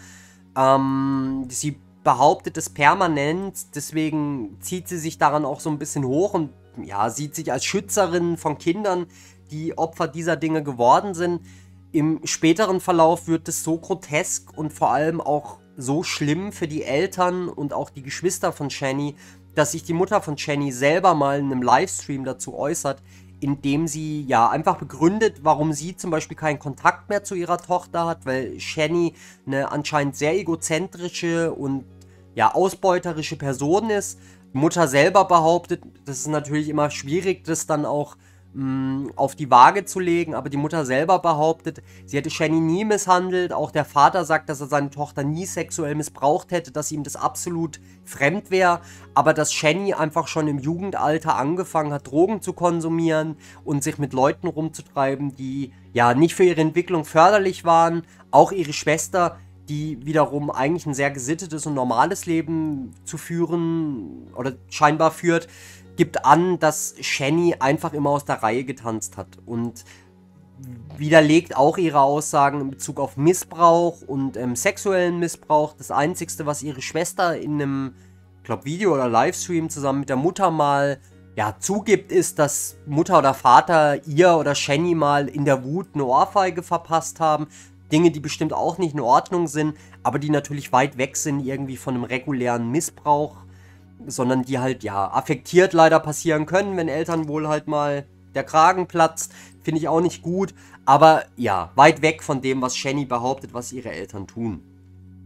Ähm, sie behauptet es permanent, deswegen zieht sie sich daran auch so ein bisschen hoch und ja, sieht sich als Schützerin von Kindern, die Opfer dieser Dinge geworden sind. Im späteren Verlauf wird es so grotesk und vor allem auch so schlimm für die Eltern und auch die Geschwister von Shenny, dass sich die Mutter von Shenny selber mal in einem Livestream dazu äußert, indem sie ja einfach begründet, warum sie zum Beispiel keinen Kontakt mehr zu ihrer Tochter hat, weil Shenny eine anscheinend sehr egozentrische und ja ausbeuterische Person ist. Die Mutter selber behauptet, das ist natürlich immer schwierig, das dann auch mh, auf die Waage zu legen, aber die Mutter selber behauptet, sie hätte Shenny nie misshandelt. Auch der Vater sagt, dass er seine Tochter nie sexuell missbraucht hätte, dass ihm das absolut fremd wäre, aber dass Shenny einfach schon im Jugendalter angefangen hat, Drogen zu konsumieren und sich mit Leuten rumzutreiben, die ja nicht für ihre Entwicklung förderlich waren. Auch ihre Schwester, die wiederum eigentlich ein sehr gesittetes und normales Leben zu führen oder scheinbar führt, gibt an, dass Shenny einfach immer aus der Reihe getanzt hat und widerlegt auch ihre Aussagen in Bezug auf Missbrauch und ähm, sexuellen Missbrauch. Das Einzige, was ihre Schwester in einem, ich glaube, Video oder Livestream zusammen mit der Mutter mal ja, zugibt, ist, dass Mutter oder Vater ihr oder Shenny mal in der Wut eine Ohrfeige verpasst haben. Dinge, die bestimmt auch nicht in Ordnung sind, aber die natürlich weit weg sind irgendwie von einem regulären Missbrauch, sondern die halt, ja, affektiert leider passieren können, wenn Eltern wohl halt mal der Kragen platzt. Finde ich auch nicht gut, aber ja, weit weg von dem, was Shenny behauptet, was ihre Eltern tun.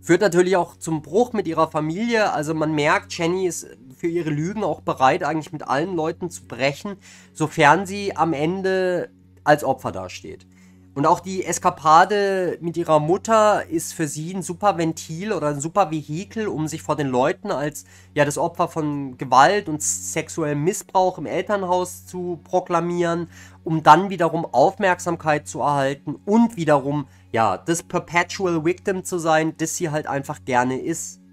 Führt natürlich auch zum Bruch mit ihrer Familie, also man merkt, Jenny ist für ihre Lügen auch bereit, eigentlich mit allen Leuten zu brechen, sofern sie am Ende als Opfer dasteht. Und auch die Eskapade mit ihrer Mutter ist für sie ein super Ventil oder ein super Vehikel, um sich vor den Leuten als ja das Opfer von Gewalt und sexuellem Missbrauch im Elternhaus zu proklamieren, um dann wiederum Aufmerksamkeit zu erhalten und wiederum ja das Perpetual Victim zu sein, das sie halt einfach gerne ist.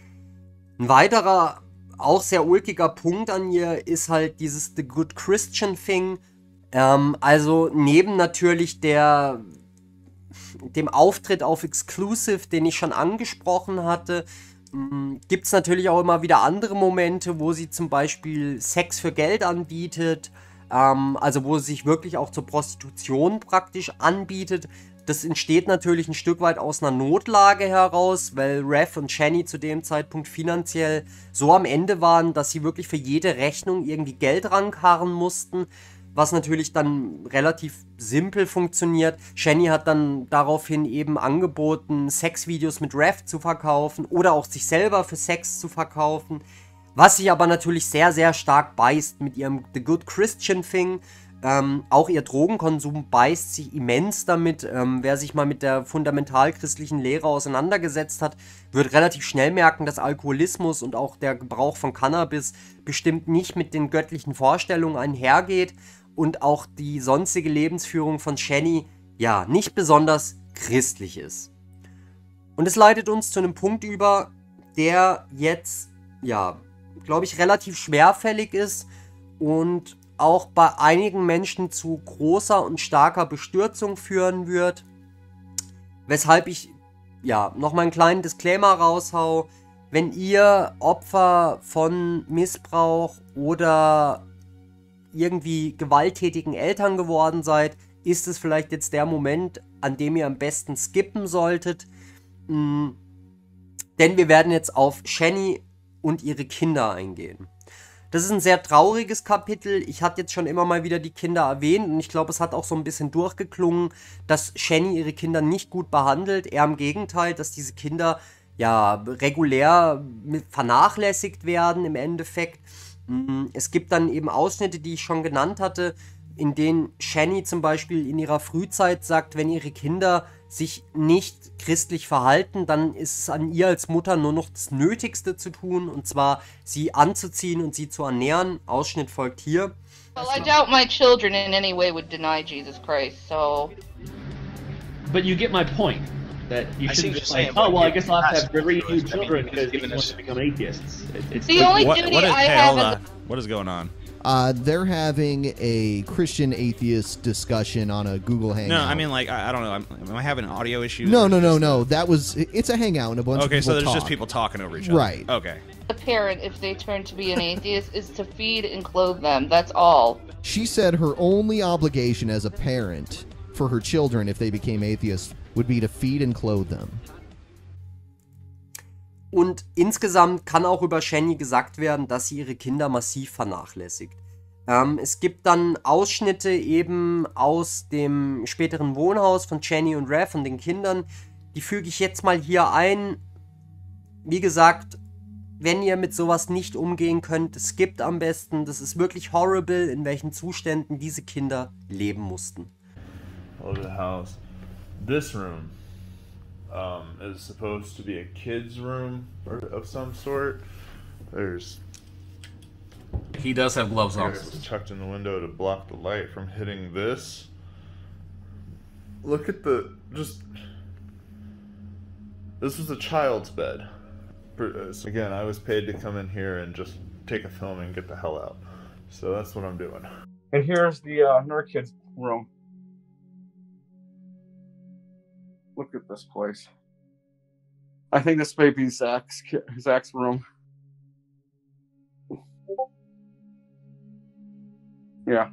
Ein weiterer, auch sehr ulkiger Punkt an ihr ist halt dieses The Good Christian Thing. Ähm, also neben natürlich der dem Auftritt auf Exclusive, den ich schon angesprochen hatte, gibt es natürlich auch immer wieder andere Momente, wo sie zum Beispiel Sex für Geld anbietet, ähm, also wo sie sich wirklich auch zur Prostitution praktisch anbietet. Das entsteht natürlich ein Stück weit aus einer Notlage heraus, weil Rev und Jenny zu dem Zeitpunkt finanziell so am Ende waren, dass sie wirklich für jede Rechnung irgendwie Geld rankarren mussten, was natürlich dann relativ simpel funktioniert. Jenny hat dann daraufhin eben angeboten, Sexvideos mit Rev zu verkaufen oder auch sich selber für Sex zu verkaufen, was sich aber natürlich sehr, sehr stark beißt mit ihrem The Good Christian Thing. Ähm, auch ihr Drogenkonsum beißt sich immens damit. Ähm, wer sich mal mit der fundamentalchristlichen Lehre auseinandergesetzt hat, wird relativ schnell merken, dass Alkoholismus und auch der Gebrauch von Cannabis bestimmt nicht mit den göttlichen Vorstellungen einhergeht und auch die sonstige Lebensführung von Jenny ja nicht besonders christlich ist. Und es leitet uns zu einem Punkt über, der jetzt, ja, glaube ich, relativ schwerfällig ist und auch bei einigen Menschen zu großer und starker Bestürzung führen wird. Weshalb ich, ja, nochmal einen kleinen Disclaimer raushau. Wenn ihr Opfer von Missbrauch oder irgendwie gewalttätigen Eltern geworden seid, ist es vielleicht jetzt der Moment, an dem ihr am besten skippen solltet. Mhm. Denn wir werden jetzt auf Jenny und ihre Kinder eingehen. Das ist ein sehr trauriges Kapitel. Ich hatte jetzt schon immer mal wieder die Kinder erwähnt und ich glaube, es hat auch so ein bisschen durchgeklungen, dass Jenny ihre Kinder nicht gut behandelt. Eher im Gegenteil, dass diese Kinder ja regulär vernachlässigt werden im Endeffekt. Es gibt dann eben Ausschnitte, die ich schon genannt hatte, in denen Jenny zum Beispiel in ihrer Frühzeit sagt, wenn ihre Kinder sich nicht christlich verhalten, dann ist es an ihr als Mutter nur noch das Nötigste zu tun, und zwar sie anzuziehen und sie zu ernähren. Ausschnitt folgt hier. Well, I doubt my children in any way would deny Jesus Christ, so... But you get my point, that you I see shouldn't what just you're like, saying, oh, well, I but guess I'll have to you have three new ask- children I mean, because he's he given wants us- to become atheists. It, it's The only what, duty what is, I hey, have hold as on. a- What is going on? Uh, they're having a Christian atheist discussion on a Google Hangout. No, I mean, like, I, I don't know. I'm, am I having audio issues? No, or no, no, just- no. That was it's a hangout and a bunch Okay, of so people there's just talk. people talking over each other. Right. Okay. a parent, if they turn to be an atheist, is to feed and clothe them. That's all. She said her only obligation as a parent for her children, if they became atheists, would be to feed and clothe them. Und insgesamt kann auch über Jenny gesagt werden, dass sie ihre Kinder massiv vernachlässigt. Ähm, es gibt dann Ausschnitte eben aus dem späteren Wohnhaus von Jenny und Rev und den Kindern. Die füge ich jetzt mal hier ein. Wie gesagt, wenn ihr mit sowas nicht umgehen könnt, skippt am besten. Das ist wirklich horrible, in welchen Zuständen diese Kinder leben mussten. Of the house. This room um, is supposed to be a kid's room or of some sort. There's He does have gloves on. It's tucked in the window to block the light from hitting this. Look at the just. This was a child's bed. Per- uh, so Again, I was paid to come in here and just take a film and get the hell out. So that's what I'm doing. And here's the uh, nerd kid's room. Look at this place. I think this may be Zach's ki- Zach's room. Yeah.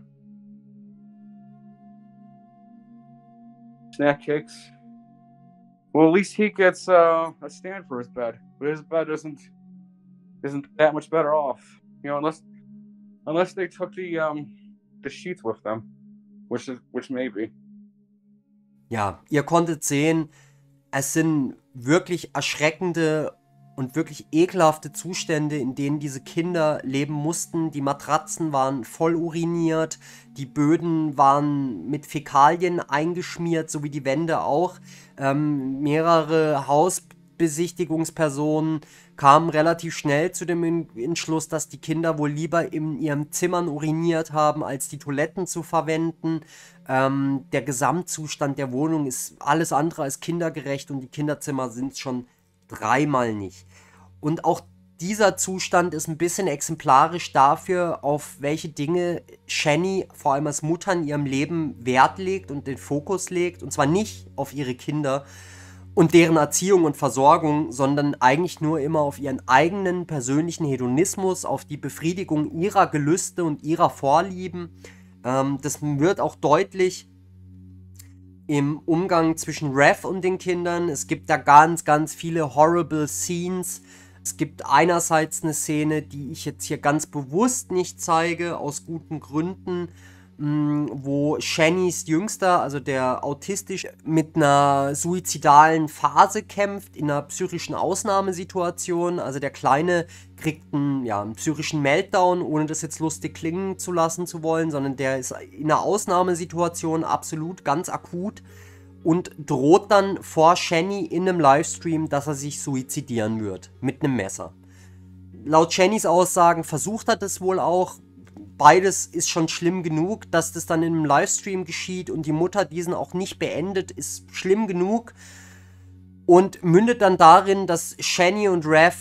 Snack cakes. Well, at least he gets uh, a stand for his bed, but his bed isn't isn't that much better off. You know, unless unless they took the um the sheets with them, which is which may be. Ja, ihr konntet sehen, es sind wirklich erschreckende und wirklich ekelhafte Zustände, in denen diese Kinder leben mussten. Die Matratzen waren voll uriniert, die Böden waren mit Fäkalien eingeschmiert, so wie die Wände auch. Ähm, mehrere Hausbesichtigungspersonen kamen relativ schnell zu dem Entschluss, dass die Kinder wohl lieber in ihren Zimmern uriniert haben, als die Toiletten zu verwenden. Ähm, der Gesamtzustand der Wohnung ist alles andere als kindergerecht und die Kinderzimmer sind schon dreimal nicht. Und auch dieser Zustand ist ein bisschen exemplarisch dafür, auf welche Dinge Shanny vor allem als Mutter in ihrem Leben Wert legt und den Fokus legt. Und zwar nicht auf ihre Kinder und deren Erziehung und Versorgung, sondern eigentlich nur immer auf ihren eigenen persönlichen Hedonismus, auf die Befriedigung ihrer Gelüste und ihrer Vorlieben. Ähm, das wird auch deutlich im Umgang zwischen Rev und den Kindern. Es gibt da ganz, ganz viele horrible Scenes. Es gibt einerseits eine Szene, die ich jetzt hier ganz bewusst nicht zeige, aus guten Gründen, wo Shannys Jüngster, also der autistisch, mit einer suizidalen Phase kämpft, in einer psychischen Ausnahmesituation. Also der Kleine kriegt einen, ja, einen psychischen Meltdown, ohne das jetzt lustig klingen zu lassen zu wollen, sondern der ist in einer Ausnahmesituation absolut ganz akut und droht dann vor Shanny in einem Livestream, dass er sich suizidieren wird, mit einem Messer. Laut Shannys Aussagen versucht er das wohl auch. Beides ist schon schlimm genug, dass das dann in einem Livestream geschieht und die Mutter diesen auch nicht beendet, ist schlimm genug und mündet dann darin, dass Shanny und Rev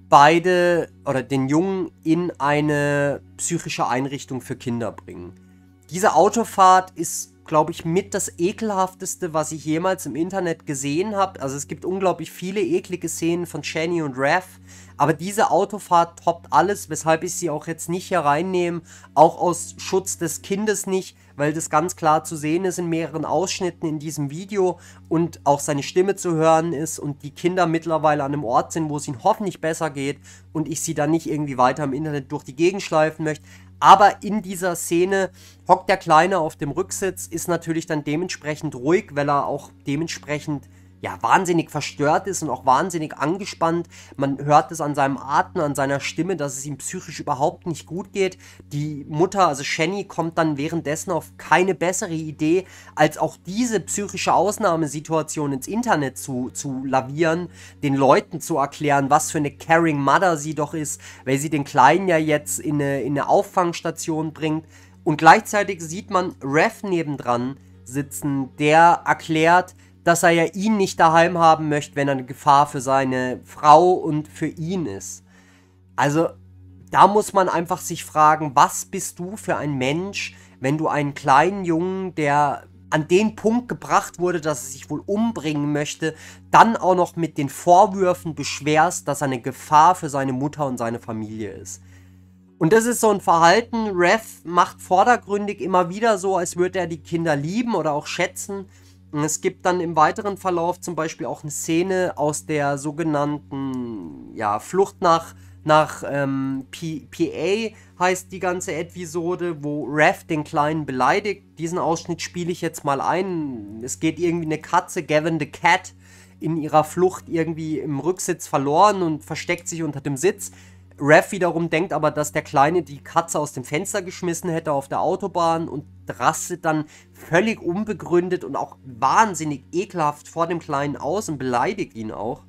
beide oder den Jungen in eine psychische Einrichtung für Kinder bringen. Diese Autofahrt ist, glaube ich, mit das ekelhafteste, was ich jemals im Internet gesehen habe. Also es gibt unglaublich viele eklige Szenen von Shanny und Rev, aber diese Autofahrt toppt alles, weshalb ich sie auch jetzt nicht hier reinnehme, auch aus Schutz des Kindes nicht, weil das ganz klar zu sehen ist in mehreren Ausschnitten in diesem Video und auch seine Stimme zu hören ist und die Kinder mittlerweile an einem Ort sind, wo es ihnen hoffentlich besser geht und ich sie dann nicht irgendwie weiter im Internet durch die Gegend schleifen möchte. Aber in dieser Szene hockt der Kleine auf dem Rücksitz, ist natürlich dann dementsprechend ruhig, weil er auch dementsprechend ja wahnsinnig verstört ist und auch wahnsinnig angespannt. Man hört es an seinem Atmen, an seiner Stimme, dass es ihm psychisch überhaupt nicht gut geht. Die Mutter, also Shanny, kommt dann währenddessen auf keine bessere Idee, als auch diese psychische Ausnahmesituation ins Internet zu, zu lavieren, den Leuten zu erklären, was für eine caring Mother sie doch ist, weil sie den Kleinen ja jetzt in eine, in eine Auffangstation bringt. Und gleichzeitig sieht man Rev nebendran sitzen, der erklärt, dass er ja ihn nicht daheim haben möchte, wenn er eine Gefahr für seine Frau und für ihn ist. Also, da muss man einfach sich fragen, was bist du für ein Mensch, wenn du einen kleinen Jungen, der an den Punkt gebracht wurde, dass er sich wohl umbringen möchte, dann auch noch mit den Vorwürfen beschwerst, dass er eine Gefahr für seine Mutter und seine Familie ist. Und das ist so ein Verhalten, Rev macht vordergründig immer wieder so, als würde er die Kinder lieben oder auch schätzen. Es gibt dann im weiteren Verlauf zum Beispiel auch eine Szene aus der sogenannten ja, Flucht nach, nach ähm, P A, heißt die ganze Episode, wo Rev den Kleinen beleidigt. Diesen Ausschnitt spiele ich jetzt mal ein. Es geht irgendwie eine Katze, Gavin the Cat, in ihrer Flucht irgendwie im Rücksitz verloren und versteckt sich unter dem Sitz. Rev wiederum denkt aber, dass der Kleine die Katze aus dem Fenster geschmissen hätte auf der Autobahn und rastet dann völlig unbegründet und auch wahnsinnig ekelhaft vor dem Kleinen aus und beleidigt ihn auch.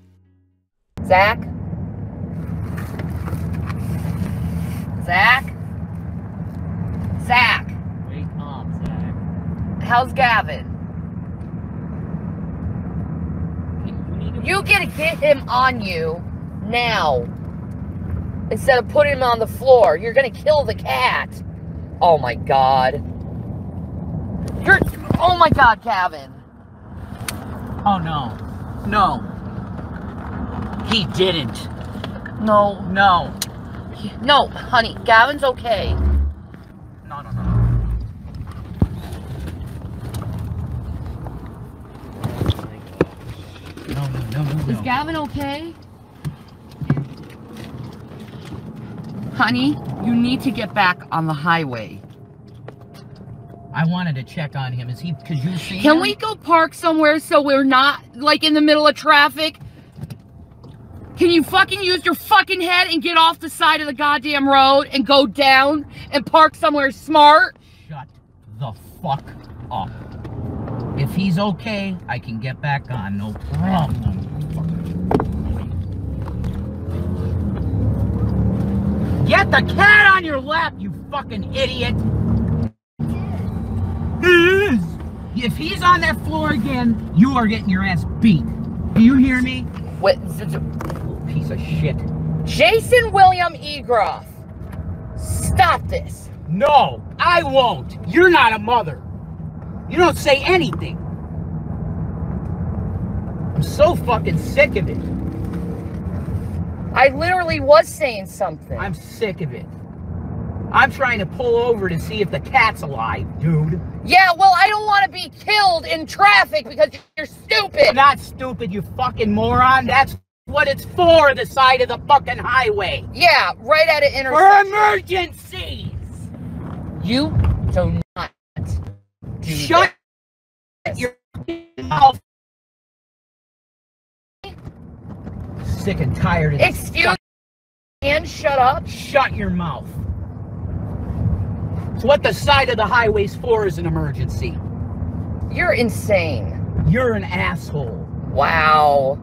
Zach? Zach? Zach? Wake up, Zach. How's Gavin? You gotta get him on you now. Instead of putting him on the floor. You're gonna kill the cat. Oh my god. You're... Oh my god, Gavin. Oh no. No. He didn't. No. No. No, honey. Gavin's okay. No, no, no. No, no, no, no, Is no. Gavin okay? Honey, you need to get back on the highway. I wanted to check on him. Is he, because you see Can him? we go park somewhere so we're not, like, in the middle of traffic? Can you fucking use your fucking head and get off the side of the goddamn road and go down and park somewhere smart? Shut the fuck up. If he's okay, I can get back on, no problem. Get the cat on your lap, you fucking idiot! If he's on that floor again, you are getting your ass beat. Do you hear me? What? Piece of shit. Jason William Egroff, stop this. No, I won't. You're not a mother. You don't say anything. I'm so fucking sick of it. I literally was saying something. I'm sick of it. I'm trying to pull over to see if the cat's alive, dude. Yeah, well, I don't want to be killed in traffic because you're stupid. I'm not stupid, you fucking moron. That's what it's for, the side of the fucking highway. Yeah, right at an For intersection. emergencies. You do not do Shut this. your mouth. Sick and tired of this. Excuse me, and shut up. Shut your mouth. So what the side of the highway's for is an emergency. You're insane. You're an asshole. Wow.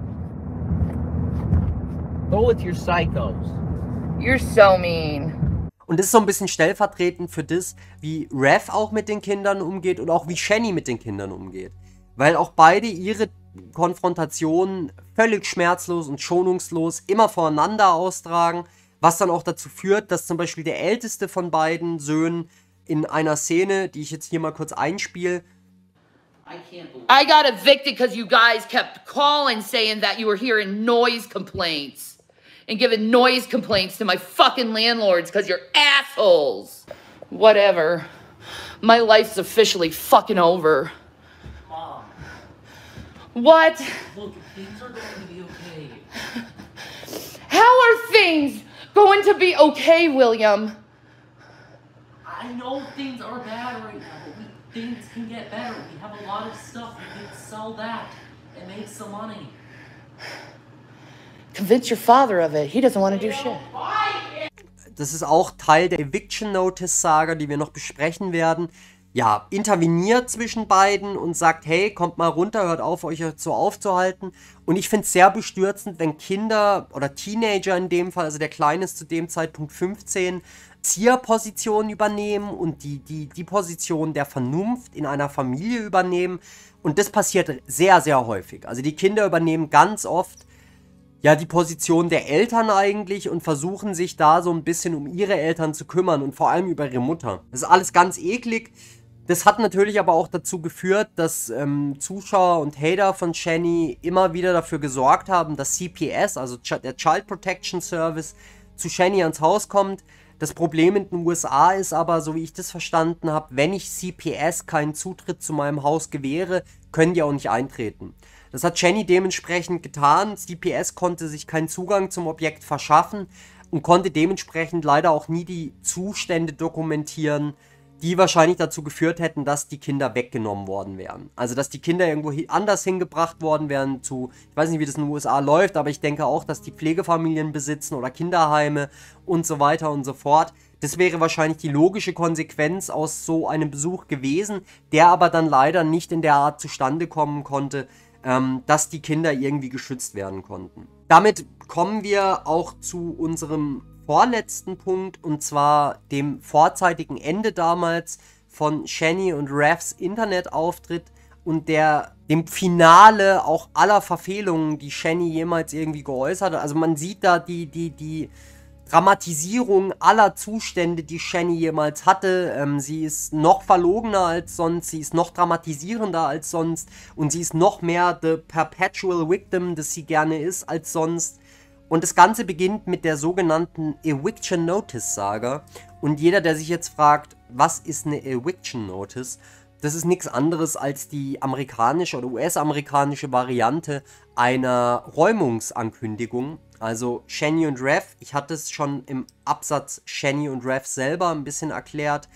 Go with your psychos. You're so mean. Und das ist so ein bisschen stellvertretend für das, wie Rev auch mit den Kindern umgeht und auch wie Shenny mit den Kindern umgeht. Weil auch beide ihre Konfrontationen völlig schmerzlos und schonungslos immer voreinander austragen, was dann auch dazu führt, dass zum Beispiel der älteste von beiden Söhnen in einer Szene, die ich jetzt hier mal kurz einspiele, I got evicted because you guys kept calling saying that you were hearing noise complaints and giving noise complaints to my fucking landlords because you're assholes. Whatever. My life's officially fucking over. Mom. What? Look, things are going to be okay. How are things going to be okay, William? I know things are bad right now, but we, things can get better. We have a lot of stuff. We can sell that and make some money. Convince your father of it. He doesn't want to do shit. das ist auch Teil der Eviction Notice Saga, die wir noch besprechen werden, ja, interveniert zwischen beiden und sagt, hey, kommt mal runter, hört auf, euch so aufzuhalten. Und ich finde es sehr bestürzend, wenn Kinder oder Teenager in dem Fall, also der Kleine ist zu dem Zeitpunkt fünfzehn, Erzieherpositionen übernehmen und die, die, die Position der Vernunft in einer Familie übernehmen. Und das passiert sehr, sehr häufig. Also die Kinder übernehmen ganz oft ja die Position der Eltern eigentlich und versuchen sich da so ein bisschen um ihre Eltern zu kümmern und vor allem über ihre Mutter. Das ist alles ganz eklig. Das hat natürlich aber auch dazu geführt, dass ähm, Zuschauer und Hater von Shenny immer wieder dafür gesorgt haben, dass C P S, also der Child Protection Service, zu Shenny ans Haus kommt. Das Problem in den U S A ist aber, so wie ich das verstanden habe, wenn ich C P S keinen Zutritt zu meinem Haus gewähre, können die auch nicht eintreten. Das hat Shenny dementsprechend getan. C P S konnte sich keinen Zugang zum Objekt verschaffen und konnte dementsprechend leider auch nie die Zustände dokumentieren, die wahrscheinlich dazu geführt hätten, dass die Kinder weggenommen worden wären. Also, dass die Kinder irgendwo anders hingebracht worden wären zu, ich weiß nicht, wie das in den U S A läuft, aber ich denke auch, dass die Pflegefamilien besitzen oder Kinderheime und so weiter und so fort. Das wäre wahrscheinlich die logische Konsequenz aus so einem Besuch gewesen, der aber dann leider nicht in der Art zustande kommen konnte, ähm, dass die Kinder irgendwie geschützt werden konnten. Damit kommen wir auch zu unserem vorletzten Punkt, und zwar dem vorzeitigen Ende damals von Shenny und Revs Internetauftritt und der, dem Finale auch aller Verfehlungen, die Shenny jemals irgendwie geäußert hat. Also man sieht da die, die, die Dramatisierung aller Zustände, die Shenny jemals hatte. Ähm, sie ist noch verlogener als sonst, sie ist noch dramatisierender als sonst und sie ist noch mehr the perpetual victim, das sie gerne ist, als sonst. Und das Ganze beginnt mit der sogenannten Eviction Notice Saga. Und jeder, der sich jetzt fragt, was ist eine Eviction Notice? Das ist nichts anderes als die amerikanische oder U S-amerikanische Variante einer Räumungsankündigung. Also Shenny und Rev, ich hatte es schon im Absatz Shenny und Rev selber ein bisschen erklärt.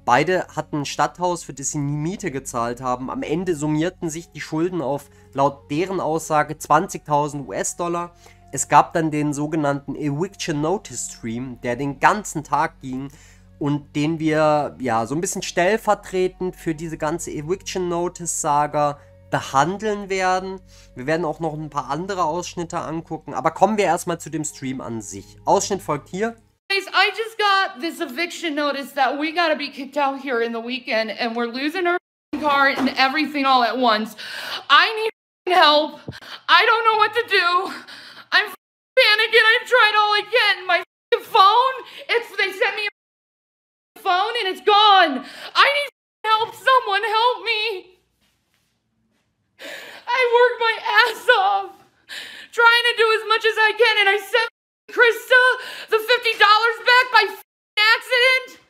beide hatten ein Stadthaus, für das sie nie Miete gezahlt haben. Am Ende summierten sich die Schulden auf, laut deren Aussage, zwanzigtausend US-Dollar. Es gab dann den sogenannten Eviction Notice Stream, der den ganzen Tag ging und den wir ja so ein bisschen stellvertretend für diese ganze Eviction Notice Saga behandeln werden. Wir werden auch noch ein paar andere Ausschnitte angucken, aber kommen wir erstmal zu dem Stream an sich. Ausschnitt folgt hier. I just got this eviction notice that we gotta be kicked out here in the weekend and we're losing our car and everything all at once. I need help. I don't know what to do. I'm panicking. I've tried all I can. My phone, it's they sent me a phone and it's gone. I need help. Someone help me. I work my ass off trying to do as much as I can, and I sent Krista the fifty dollars back by accident.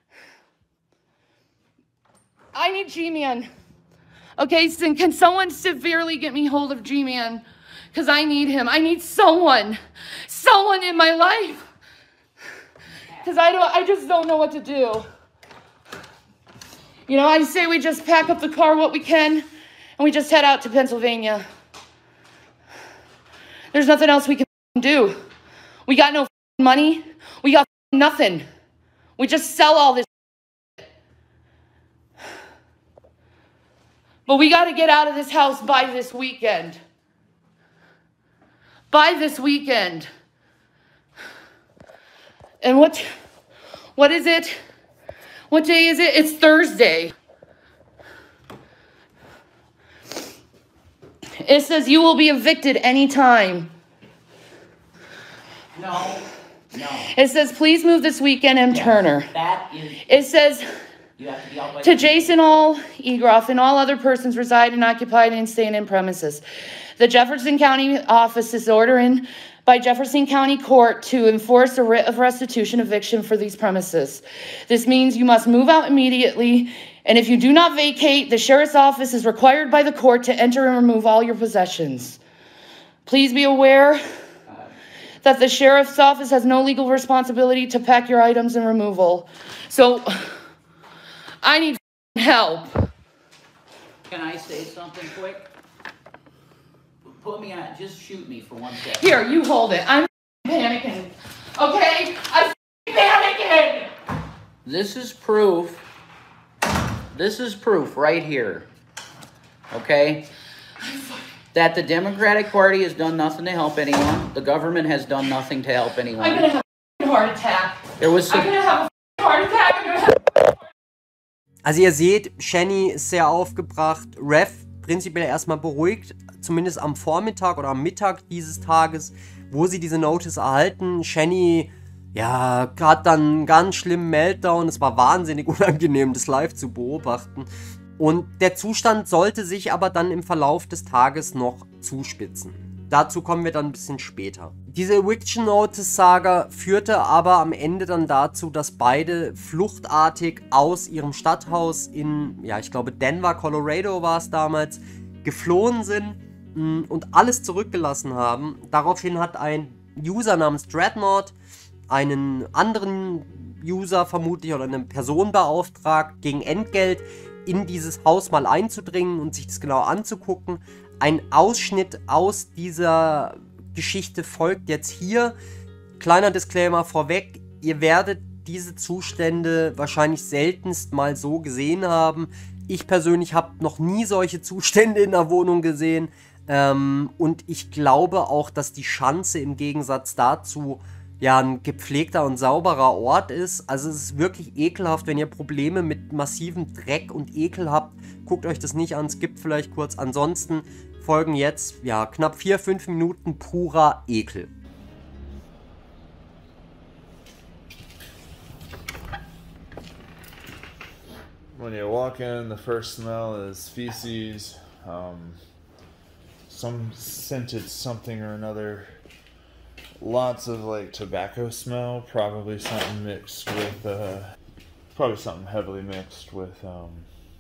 I need G-Man. Okay, so can someone severely get me hold of G-Man? Because I need him. I need someone. Someone in my life. Because I don't I just don't know what to do. You know, I say we just pack up the car what we can and we just head out to Pennsylvania. There's nothing else we can do. We got no money. We got nothing. We just sell all this. But we got to get out of this house by this weekend. By this weekend. And what, what is it? What day is it? It's Thursday. It says you will be evicted anytime. No, no. It says, please move this weekend, M. Yeah, Turner. that is... It says, You have to be out by to Jason All, Egroff, and all other persons residing, occupying, and staying in premises. The Jefferson County office is ordering by Jefferson County Court to enforce a writ of restitution eviction for these premises. This means you must move out immediately, and if you do not vacate, the sheriff's office is required by the court to enter and remove all your possessions. Please be aware that the sheriff's office has no legal responsibility to pack your items and removal. So, I need help. Can I say something quick? Put me on, just shoot me for one second. Here, you hold it. I'm panicking. Okay? I'm panicking! This is proof. This is proof right here. Okay? That the Democratic Party has done nothing to help anyone. The government has done nothing to help anyone. I'm gonna have a heart attack. There was some... I'm gonna have a heart attack. I'm gonna have... Also ihr seht, Shani ist sehr aufgebracht, Rev prinzipiell erstmal beruhigt, zumindest am Vormittag oder am Mittag dieses Tages, wo sie diese Notice erhalten. Shani, ja, hat dann einen ganz schlimmen Meltdown, es war wahnsinnig unangenehm, das live zu beobachten. Und der Zustand sollte sich aber dann im Verlauf des Tages noch zuspitzen. Dazu kommen wir dann ein bisschen später. Diese Eviction Notice Saga führte aber am Ende dann dazu, dass beide fluchtartig aus ihrem Stadthaus in, ja, ich glaube Denver, Colorado war es damals, geflohen sind und alles zurückgelassen haben. Daraufhin hat ein User namens Dreadnought einen anderen User vermutlich oder eine Person beauftragt, gegen Entgelt in dieses Haus mal einzudringen und sich das genau anzugucken. Ein Ausschnitt aus dieser Geschichte folgt jetzt hier. Kleiner Disclaimer vorweg, ihr werdet diese Zustände wahrscheinlich seltenst mal so gesehen haben. Ich persönlich habe noch nie solche Zustände in der Wohnung gesehen. Ähm, und ich glaube auch, dass die Schanze im Gegensatz dazu ja ein gepflegter und sauberer Ort ist. Also es ist wirklich ekelhaft, wenn ihr Probleme mit massivem Dreck und Ekel habt. Guckt euch das nicht an, skippt vielleicht kurz. Ansonsten folgen jetzt ja knapp vier, fünf Minuten purer Ekel. When you walk in, the first smell is feces, um, some scented something or another. Lots of like tobacco smell, probably something mixed with, uh, probably something heavily mixed with, um,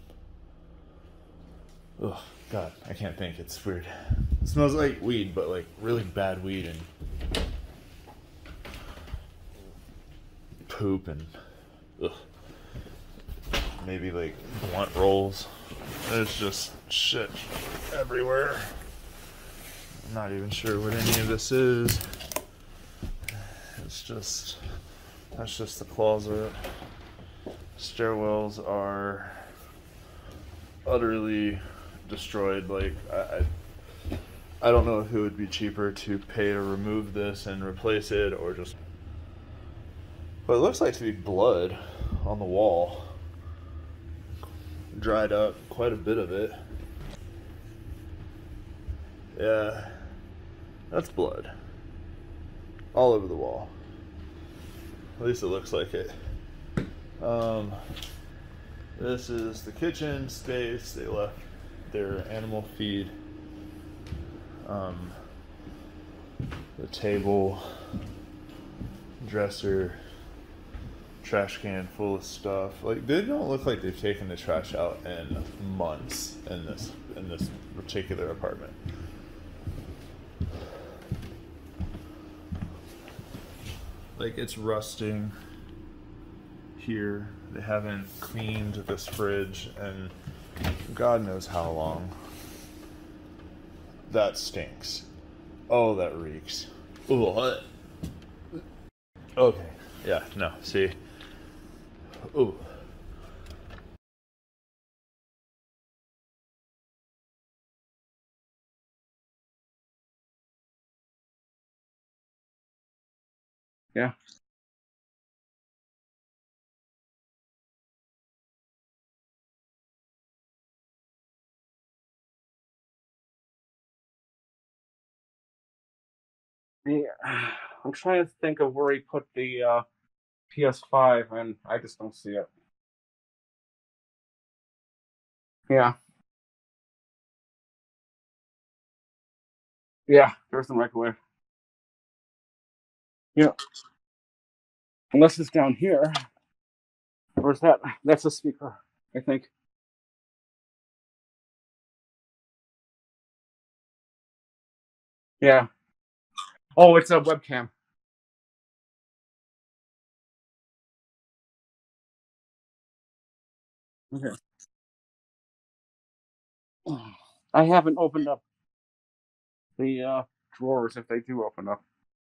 oh god, I can't think, it's weird. It smells like weed, but like really bad weed and poop and, ugh. maybe like blunt rolls. There's just shit everywhere. I'm not even sure what any of this is. It's just, that's just the closet. Stairwells are utterly destroyed. Like, I, I I don't know if it would be cheaper to pay to remove this and replace it, or just... But it looks like to be blood on the wall. Dried up, quite a bit of it. Yeah, that's blood. All over the wall. At least it looks like it. Um, this is the kitchen space. They left their animal feed. Um, the table, dresser, trash can full of stuff. Like, they don't look like they've taken the trash out in months in this in this particular apartment. Like, it's rusting here. They haven't cleaned this fridge and God knows how long. That stinks. Oh, that reeks. Ooh, what? Okay. Yeah, no, see. Ooh. Yeah. Yeah, I'm trying to think of where he put the uh, P S five, and I just don't see it. Yeah. Yeah, there's the microwave. Yeah. Unless it's down here. Where's that? That's a speaker, I think. Yeah. Oh, it's a webcam. Okay. I haven't opened up the uh, drawers, if they do open up.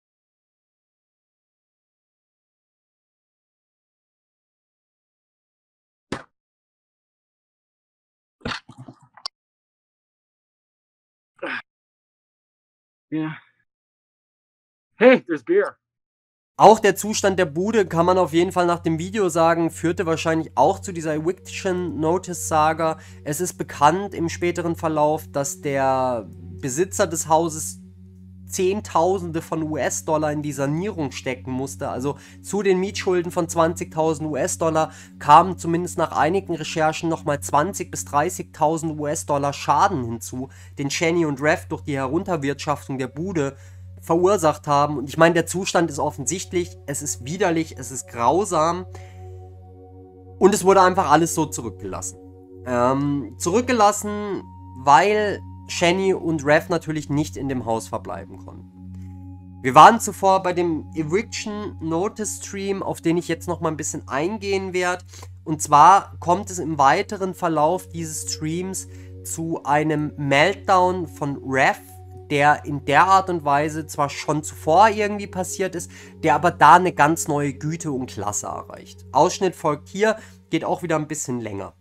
Yeah. Hey, there's beer. Auch der Zustand der Bude, kann man auf jeden Fall nach dem Video sagen, führte wahrscheinlich auch zu dieser Eviction Notice Saga. Es ist bekannt im späteren Verlauf, dass der Besitzer des Hauses Zehntausende von U S-Dollar in die Sanierung stecken musste. Also zu den Mietschulden von zwanzigtausend U S-Dollar kamen zumindest nach einigen Recherchen nochmal zwanzigtausend bis dreißigtausend U S-Dollar Schaden hinzu, den Shanny und Rev durch die Herunterwirtschaftung der Bude verursacht haben. Und ich meine, der Zustand ist offensichtlich, es ist widerlich, es ist grausam und es wurde einfach alles so zurückgelassen. Ähm, zurückgelassen, weil Shanny und Rev natürlich nicht in dem Haus verbleiben konnten. Wir waren zuvor bei dem Eviction Notice Stream, auf den ich jetzt noch mal ein bisschen eingehen werde. Und zwar kommt es im weiteren Verlauf dieses Streams zu einem Meltdown von Rev, der in der Art und Weise zwar schon zuvor irgendwie passiert ist, der aber da eine ganz neue Güte und Klasse erreicht. Ausschnitt folgt hier, geht auch wieder ein bisschen länger.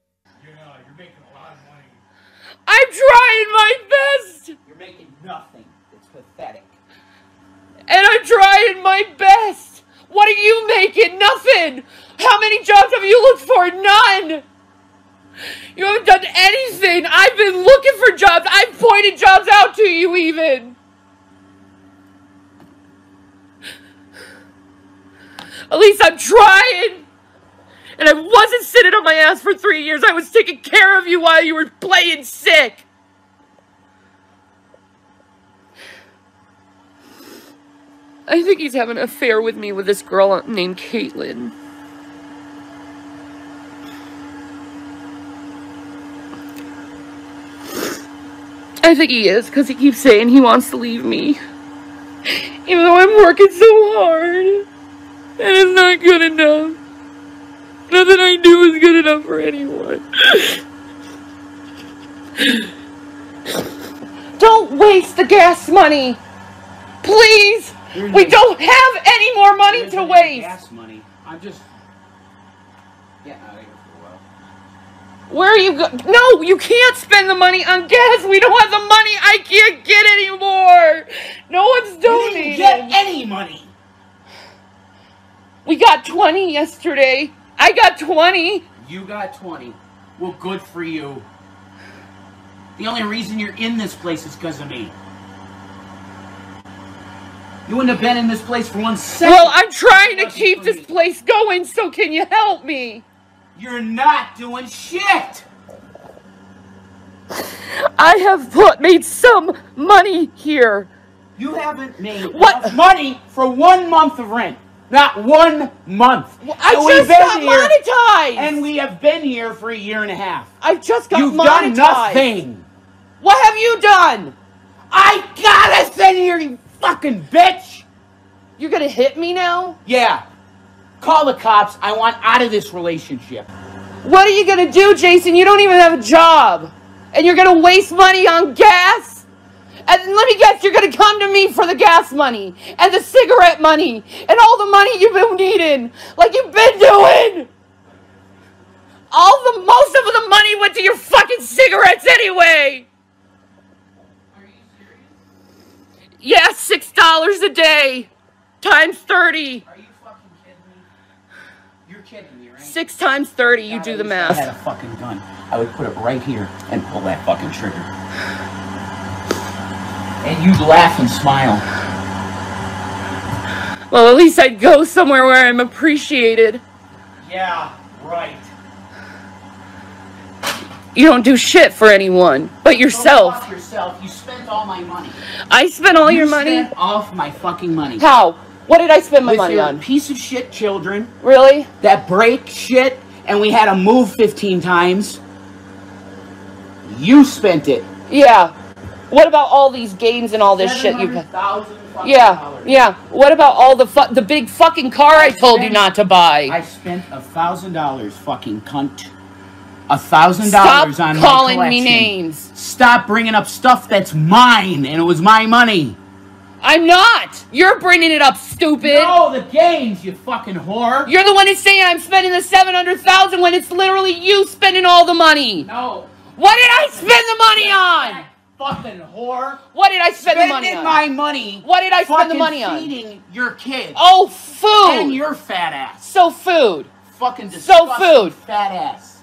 I'm trying my best! You're making nothing. It's pathetic. And I'm trying my best! What are you making? Nothing! How many jobs have you looked for? None! You haven't done anything! I've been looking for jobs! I've pointed jobs out to you even! At least I'm trying! And I wasn't sitting on my ass for three years. I was taking care of you while you were playing sick. I think he's having an affair with me with this girl named Caitlin. I think he is, because he keeps saying he wants to leave me. Even though I'm working so hard. And it's not good enough. Nothing I do is good enough for anyone. Don't waste the gas money. Please. We don't have any more money to waste. Gas money. I'm just getting out of here for a while. Where are you go? No, you can't spend the money on gas. We don't have the money. I can't get anymore. No one's donating. You didn't get any money. We got twenty yesterday. I got twenty. You got twenty. Well, good for you. The only reason you're in this place is because of me. You wouldn't have been in this place for one second. Well, I'm trying to keep this place going, so can you help me? You're not doing shit. I have put made some money here. You haven't made what? enough money for one month of rent. Not one month. Well, I and just got here, monetized. And we have been here for a year and a half. I've just got You've monetized. You've done nothing. What have you done? I got us in here, you fucking bitch. You're gonna hit me now? Yeah. Call the cops. I want out of this relationship. What are you gonna do, Jason? You don't even have a job. And you're gonna waste money on gas? And let me guess, you're gonna come to me for the gas money and the cigarette money and all the money you've been needing, like you've been doing. All the most of the money went to your fucking cigarettes anyway. Are you serious? Yeah, six dollars a day, times thirty. Are you fucking kidding me? You're kidding me, right? Six times thirty. You God, do the I math. If I had a fucking gun, I would put it right here and pull that fucking trigger. And you'd laugh and smile. Well, at least I'd go somewhere where I'm appreciated. Yeah, right. You don't do shit for anyone but yourself. Go fuck yourself. You spent all my money. I spent all you your money? You spent all my fucking money. How? What did I spend my With money your on? Piece of shit children. Really? That break shit, and we had to move fifteen times. You spent it. Yeah. What about all these games and all this shit you got? Yeah, dollars. yeah. What about all the fu the big fucking car I, I told spent, you not to buy? I spent a thousand dollars, fucking cunt. A thousand dollars on my collection. Stop calling me names. Stop bringing up stuff that's mine, and it was my money. I'm not. You're bringing it up, stupid. No, the games, you fucking whore. You're the one who's saying I'm spending the seven hundred thousand when it's literally you spending all the money. No. What did I spend the money on? Fucking whore. What did I spend Spending the money on? my money. What did I spend the money on? Feeding your kids. Oh, food. And your fat ass. So food. Fucking disgusting so food. Fat ass.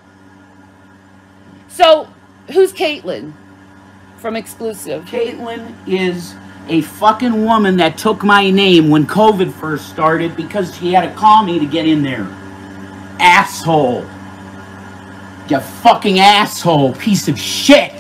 So, who's Caitlin from Exclusive? Caitlin is a fucking woman that took my name when COVID first started because she had to call me to get in there. Asshole. You fucking asshole. Piece of shit.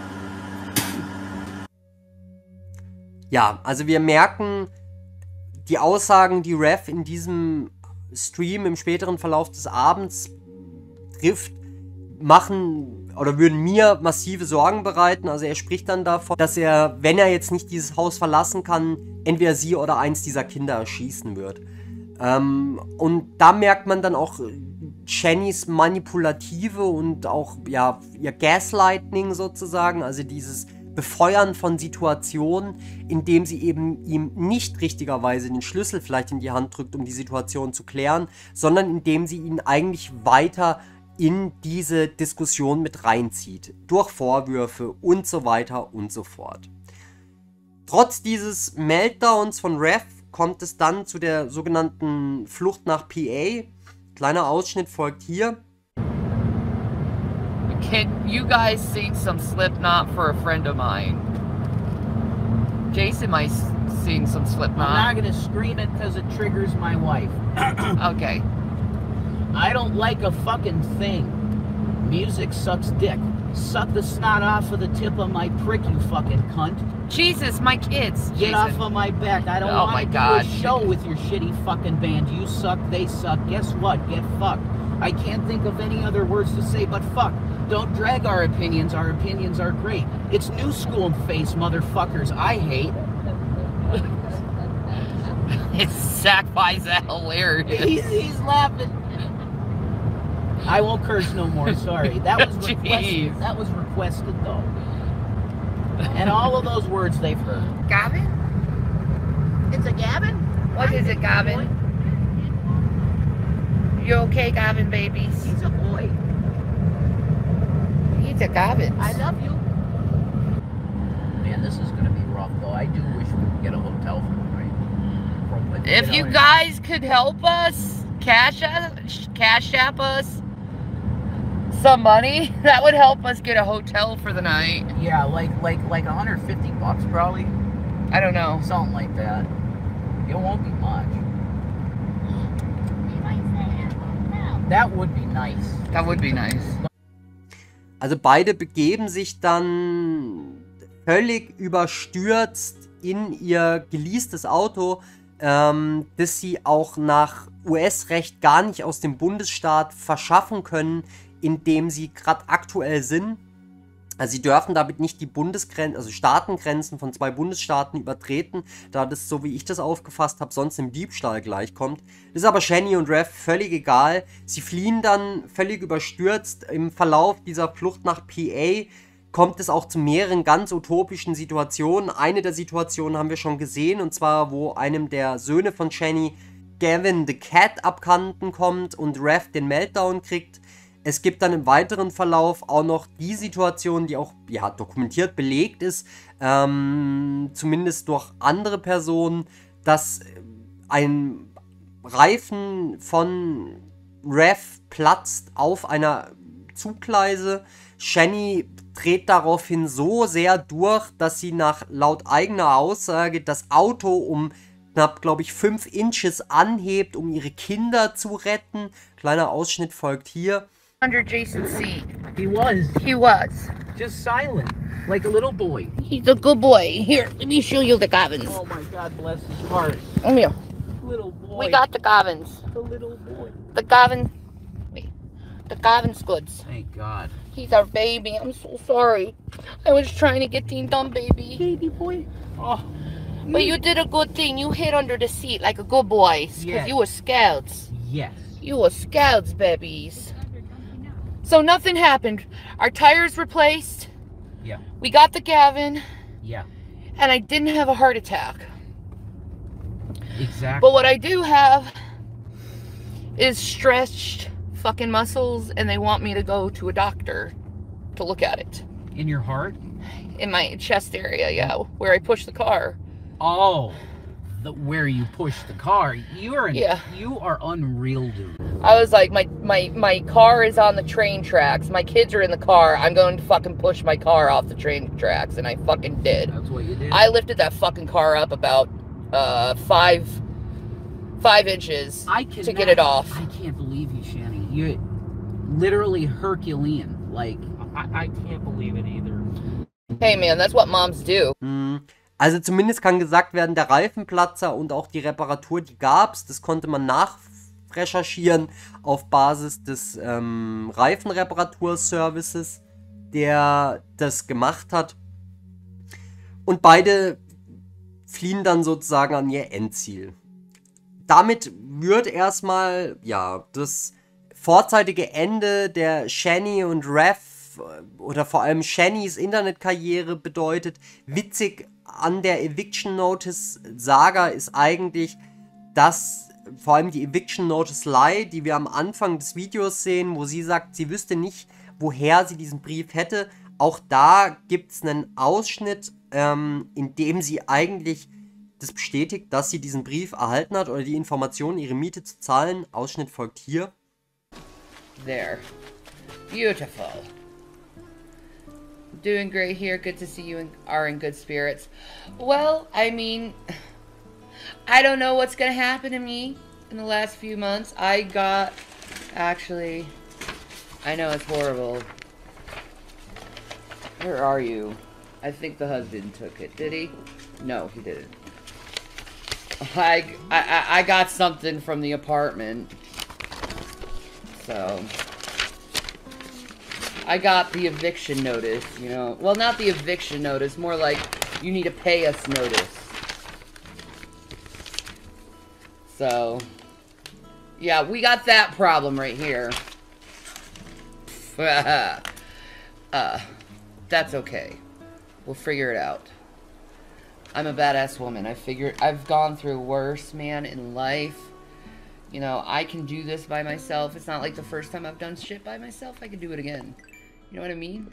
Ja, also wir merken, die Aussagen, die Rev in diesem Stream im späteren Verlauf des Abends trifft, machen oder würden mir massive Sorgen bereiten. Also er spricht dann davon, dass er, wenn er jetzt nicht dieses Haus verlassen kann, entweder sie oder eins dieser Kinder erschießen wird. Ähm, und da merkt man dann auch Jennys manipulative und auch ja ihr Gaslighting sozusagen, also dieses Befeuern von Situationen, indem sie eben ihm nicht richtigerweise den Schlüssel vielleicht in die Hand drückt, um die Situation zu klären, sondern indem sie ihn eigentlich weiter in diese Diskussion mit reinzieht. Durch Vorwürfe und so weiter und so fort. Trotz dieses Meltdowns von Rev kommt es dann zu der sogenannten Flucht nach P A. Kleiner Ausschnitt folgt hier. Can you guys sing some Slipknot for a friend of mine? Jason might sing some Slipknot. I'm not gonna scream it because it triggers my wife. Okay. I don't like a fucking thing. Music sucks dick. Suck the snot off of the tip of my prick, you fucking cunt. Jesus, my kids. Get Jason. off of my back. I don't oh want my to God. do a show with your shitty fucking band. You suck, they suck. Guess what? Get fucked. I can't think of any other words to say but fuck. Don't drag our opinions. Our opinions are great. It's new school face, motherfuckers. I hate. It's Zach finds that hilarious. He's, he's laughing. I won't curse no more. Sorry. That was requested. That was requested though. And all of those words they've heard. Gavin? It's a Gavin? What is it, Gavin? You okay, Gavin, babies? He's a boy. He's a Gavin. I love you. Man, this is gonna be rough though. I do wish we could get a hotel for tonight. From like, If you know, guys could help us, cash us, cash app us some money, that would help us get a hotel for the night. Yeah, like like like one hundred fifty bucks probably. I don't know. Something like that. It won't be much. That would be nice. That would be nice. Also beide begeben sich dann völlig überstürzt in ihr geleastes Auto, ähm, das sie auch nach U S-Recht gar nicht aus dem Bundesstaat verschaffen können, in dem sie gerade aktuell sind. Also sie dürfen damit nicht die Bundesgrenzen, also Staatengrenzen von zwei Bundesstaaten übertreten, da das, so wie ich das aufgefasst habe, sonst im Diebstahl gleichkommt. Das ist aber Shani und Rev völlig egal. Sie fliehen dann völlig überstürzt. Im Verlauf dieser Flucht nach P A kommt es auch zu mehreren ganz utopischen Situationen. Eine der Situationen haben wir schon gesehen, und zwar, wo einem der Söhne von Shani, Gavin the Cat, abhanden kommt und Rev den Meltdown kriegt. Es gibt dann im weiteren Verlauf auch noch die Situation, die auch ja, dokumentiert belegt ist, ähm, zumindest durch andere Personen, dass ein Reifen von Rev platzt auf einer Zugleise. Shani dreht daraufhin so sehr durch, dass sie nach laut eigener Aussage das Auto um knapp, glaube ich, fünf Inches anhebt, um ihre Kinder zu retten. Kleiner Ausschnitt folgt hier. Under Jason's seat. He was. He was. Just silent. Like a little boy. He's a good boy. Here, let me show you the Gavins. Oh my God, bless his heart. Come here. Little boy. We got the Gavins. The little boy. The Gavin. Wait. The Gavin's goods. Thank God. He's our baby. I'm so sorry. I was trying to get things done, baby. Baby boy. Oh. But you did a good thing. You hid under the seat like a good boy. Because Yes. you were scouts. Yes. You were scouts, babies. So nothing happened. Our tires replaced. Yeah. We got the Gavin. Yeah. And I didn't have a heart attack. Exactly. But what I do have is stretched fucking muscles, and they want me to go to a doctor to look at it. In your heart? In my chest area, yeah, where I push the car. Oh. The, where you push the car. You are an, Yeah. you are unreal, dude. I was like, my, my, my car is on the train tracks. My kids are in the car. I'm going to fucking push my car off the train tracks. And I fucking did. That's what you did. I lifted that fucking car up about uh, five, five inches I to cannot- get it off. I can't believe you, Shani. You're literally Herculean. Like, I, I can't believe it either. Hey man, that's what moms do. Hm. Also zumindest kann gesagt werden, der Reifenplatzer und auch die Reparatur, die gab's, das konnte man nachrecherchieren auf Basis des ähm, Reifenreparaturservices, der das gemacht hat. Und beide fliehen dann sozusagen an ihr Endziel. Damit wird erstmal, ja, das vorzeitige Ende der Shani und Rev oder vor allem Shannys Internetkarriere bedeutet. Witzig an der Eviction Notice Saga ist eigentlich, dass vor allem die Eviction Notice Lie, die wir am Anfang des Videos sehen, wo sie sagt, sie wüsste nicht, woher sie diesen Brief hätte. Auch da gibt es einen Ausschnitt, ähm, in dem sie eigentlich das bestätigt, dass sie diesen Brief erhalten hat oder die Information, ihre Miete zu zahlen. Ausschnitt folgt hier. There. Beautiful. Doing great here. Good to see you in, are in good spirits. Well, I mean, I don't know what's going to happen to me in the last few months. I got, actually, I know it's horrible. Where are you? I think the husband took it. Did he? No, he didn't. I, I, I got something from the apartment. So... I got the eviction notice, you know. Well, not the eviction notice, more like you need to pay us notice. So, yeah, we got that problem right here. uh, that's okay. We'll figure it out. I'm a badass woman. I figured I've gone through worse, man, in life. You know, I can do this by myself. It's not like the first time I've done shit by myself. I can do it again. You know what I mean?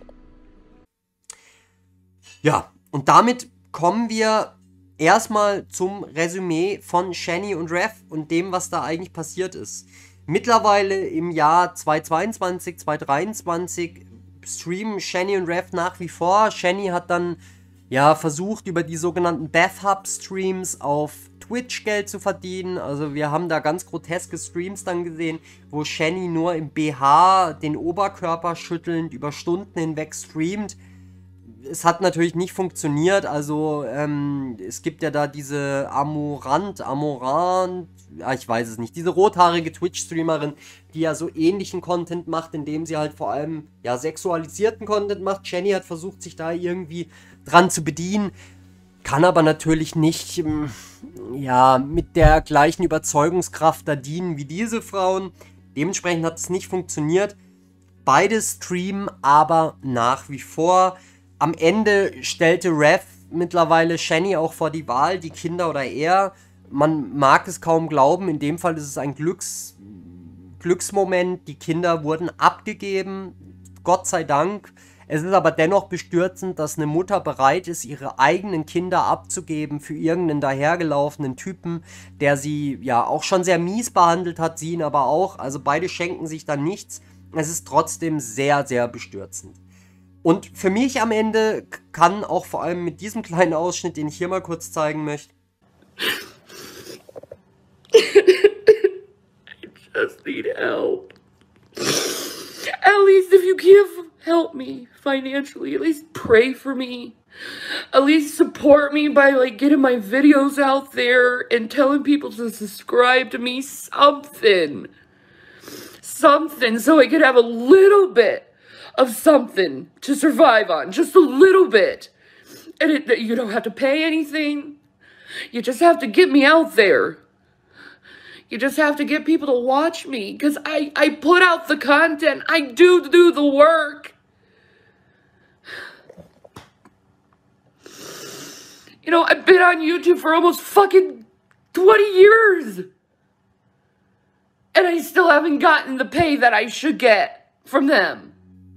Ja, und damit kommen wir erstmal zum Resümee von Shenny und Rev und dem, was da eigentlich passiert ist. Mittlerweile im Jahr zweitausendzweiundzwanzig, zweitausenddreiundzwanzig streamen Shenny und Rev nach wie vor. Shenny hat dann ja versucht, über die sogenannten Bath-Hub-Streams auf Twitch Geld zu verdienen. Also wir haben da ganz groteske Streams dann gesehen, wo Shenny nur im B H den Oberkörper schüttelnd über Stunden hinweg streamt. Es hat natürlich nicht funktioniert, also ähm, es gibt ja da diese Amorant, Amorant, ja, ich weiß es nicht, diese rothaarige Twitch-Streamerin, die ja so ähnlichen Content macht, indem sie halt vor allem, ja, sexualisierten Content macht. Shenny hat versucht, sich da irgendwie dran zu bedienen, kann aber natürlich nicht, ähm, ja, mit der gleichen Überzeugungskraft da dienen wie diese Frauen. Dementsprechend hat es nicht funktioniert. Beide streamen aber nach wie vor. Am Ende stellte Rev mittlerweile Shenny auch vor die Wahl, die Kinder oder er. Man mag es kaum glauben, in dem Fall ist es ein Glücks, Glücksmoment. Die Kinder wurden abgegeben, Gott sei Dank. Es ist aber dennoch bestürzend, dass eine Mutter bereit ist, ihre eigenen Kinder abzugeben für irgendeinen dahergelaufenen Typen, der sie ja auch schon sehr mies behandelt hat, sie ihn aber auch. Also beide schenken sich dann nichts. Es ist trotzdem sehr, sehr bestürzend. Und für mich am Ende kann auch vor allem mit diesem kleinen Ausschnitt, den ich hier mal kurz zeigen möchte. I just need help. At least if you can't help me financially, at least pray for me. At least support me by like getting my videos out there and telling people to subscribe to me. Something. Something so I could have a little bit of something to survive on, just a little bit. And it, you don't have to pay anything. You just have to get me out there. You just have to get people to watch me, because I, I put out the content. I do do the work. You know, I've been on YouTube for almost fucking twenty years. And I still haven't gotten the pay that I should get from them.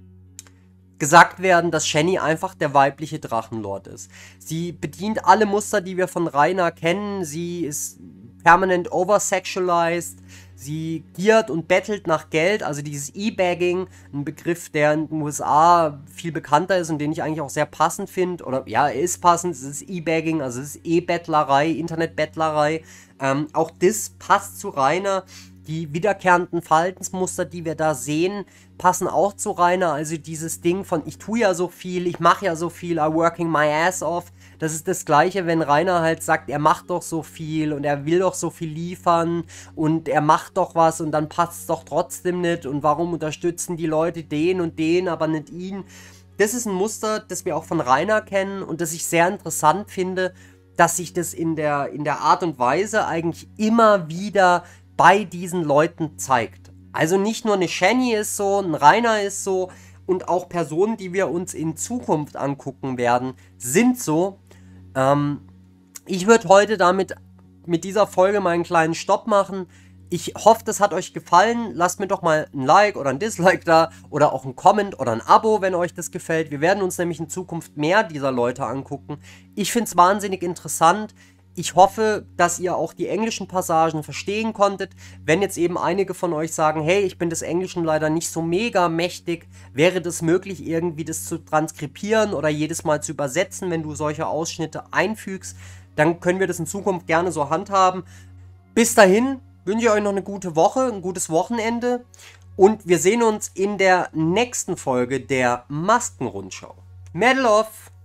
Gesagt werden, dass Shenny einfach der weibliche Drachenlord ist. Sie bedient alle Muster, die wir von Rainer kennen. Sie ist permanent oversexualized. Sie giert und bettelt nach Geld. Also dieses E-Bagging, ein Begriff, der in den U S A viel bekannter ist und den ich eigentlich auch sehr passend finde. Oder ja, er ist passend. Es ist E-Bagging, also es ist E-Bettlerei, Internetbettlerei. Ähm, auch das passt zu Rainer. Die wiederkehrenden Verhaltensmuster, die wir da sehen, passen auch zu Rainer. Also dieses Ding von, ich tue ja so viel, ich mache ja so viel, I'm working my ass off. Das ist das Gleiche, wenn Rainer halt sagt, er macht doch so viel und er will doch so viel liefern und er macht doch was und dann passt es doch trotzdem nicht. Und warum unterstützen die Leute den und den, aber nicht ihn? Das ist ein Muster, das wir auch von Rainer kennen und das ich sehr interessant finde, dass sich das in der, in der Art und Weise eigentlich immer wieder bei diesen Leuten zeigt. Also nicht nur eine Shenny ist so, ein Rainer ist so und auch Personen, die wir uns in Zukunft angucken werden, sind so. Ähm, ich würde heute damit mit dieser Folge mal einen kleinen Stopp machen. Ich hoffe, das hat euch gefallen. Lasst mir doch mal ein Like oder ein Dislike da oder auch ein Comment oder ein Abo, wenn euch das gefällt. Wir werden uns nämlich in Zukunft mehr dieser Leute angucken. Ich finde es wahnsinnig interessant. Ich hoffe, dass ihr auch die englischen Passagen verstehen konntet. Wenn jetzt eben einige von euch sagen, hey, ich bin des Englischen leider nicht so mega mächtig, wäre das möglich, irgendwie das zu transkribieren oder jedes Mal zu übersetzen, wenn du solche Ausschnitte einfügst, dann können wir das in Zukunft gerne so handhaben. Bis dahin wünsche ich euch noch eine gute Woche, ein gutes Wochenende und wir sehen uns in der nächsten Folge der Maskenrundschau. Medal off!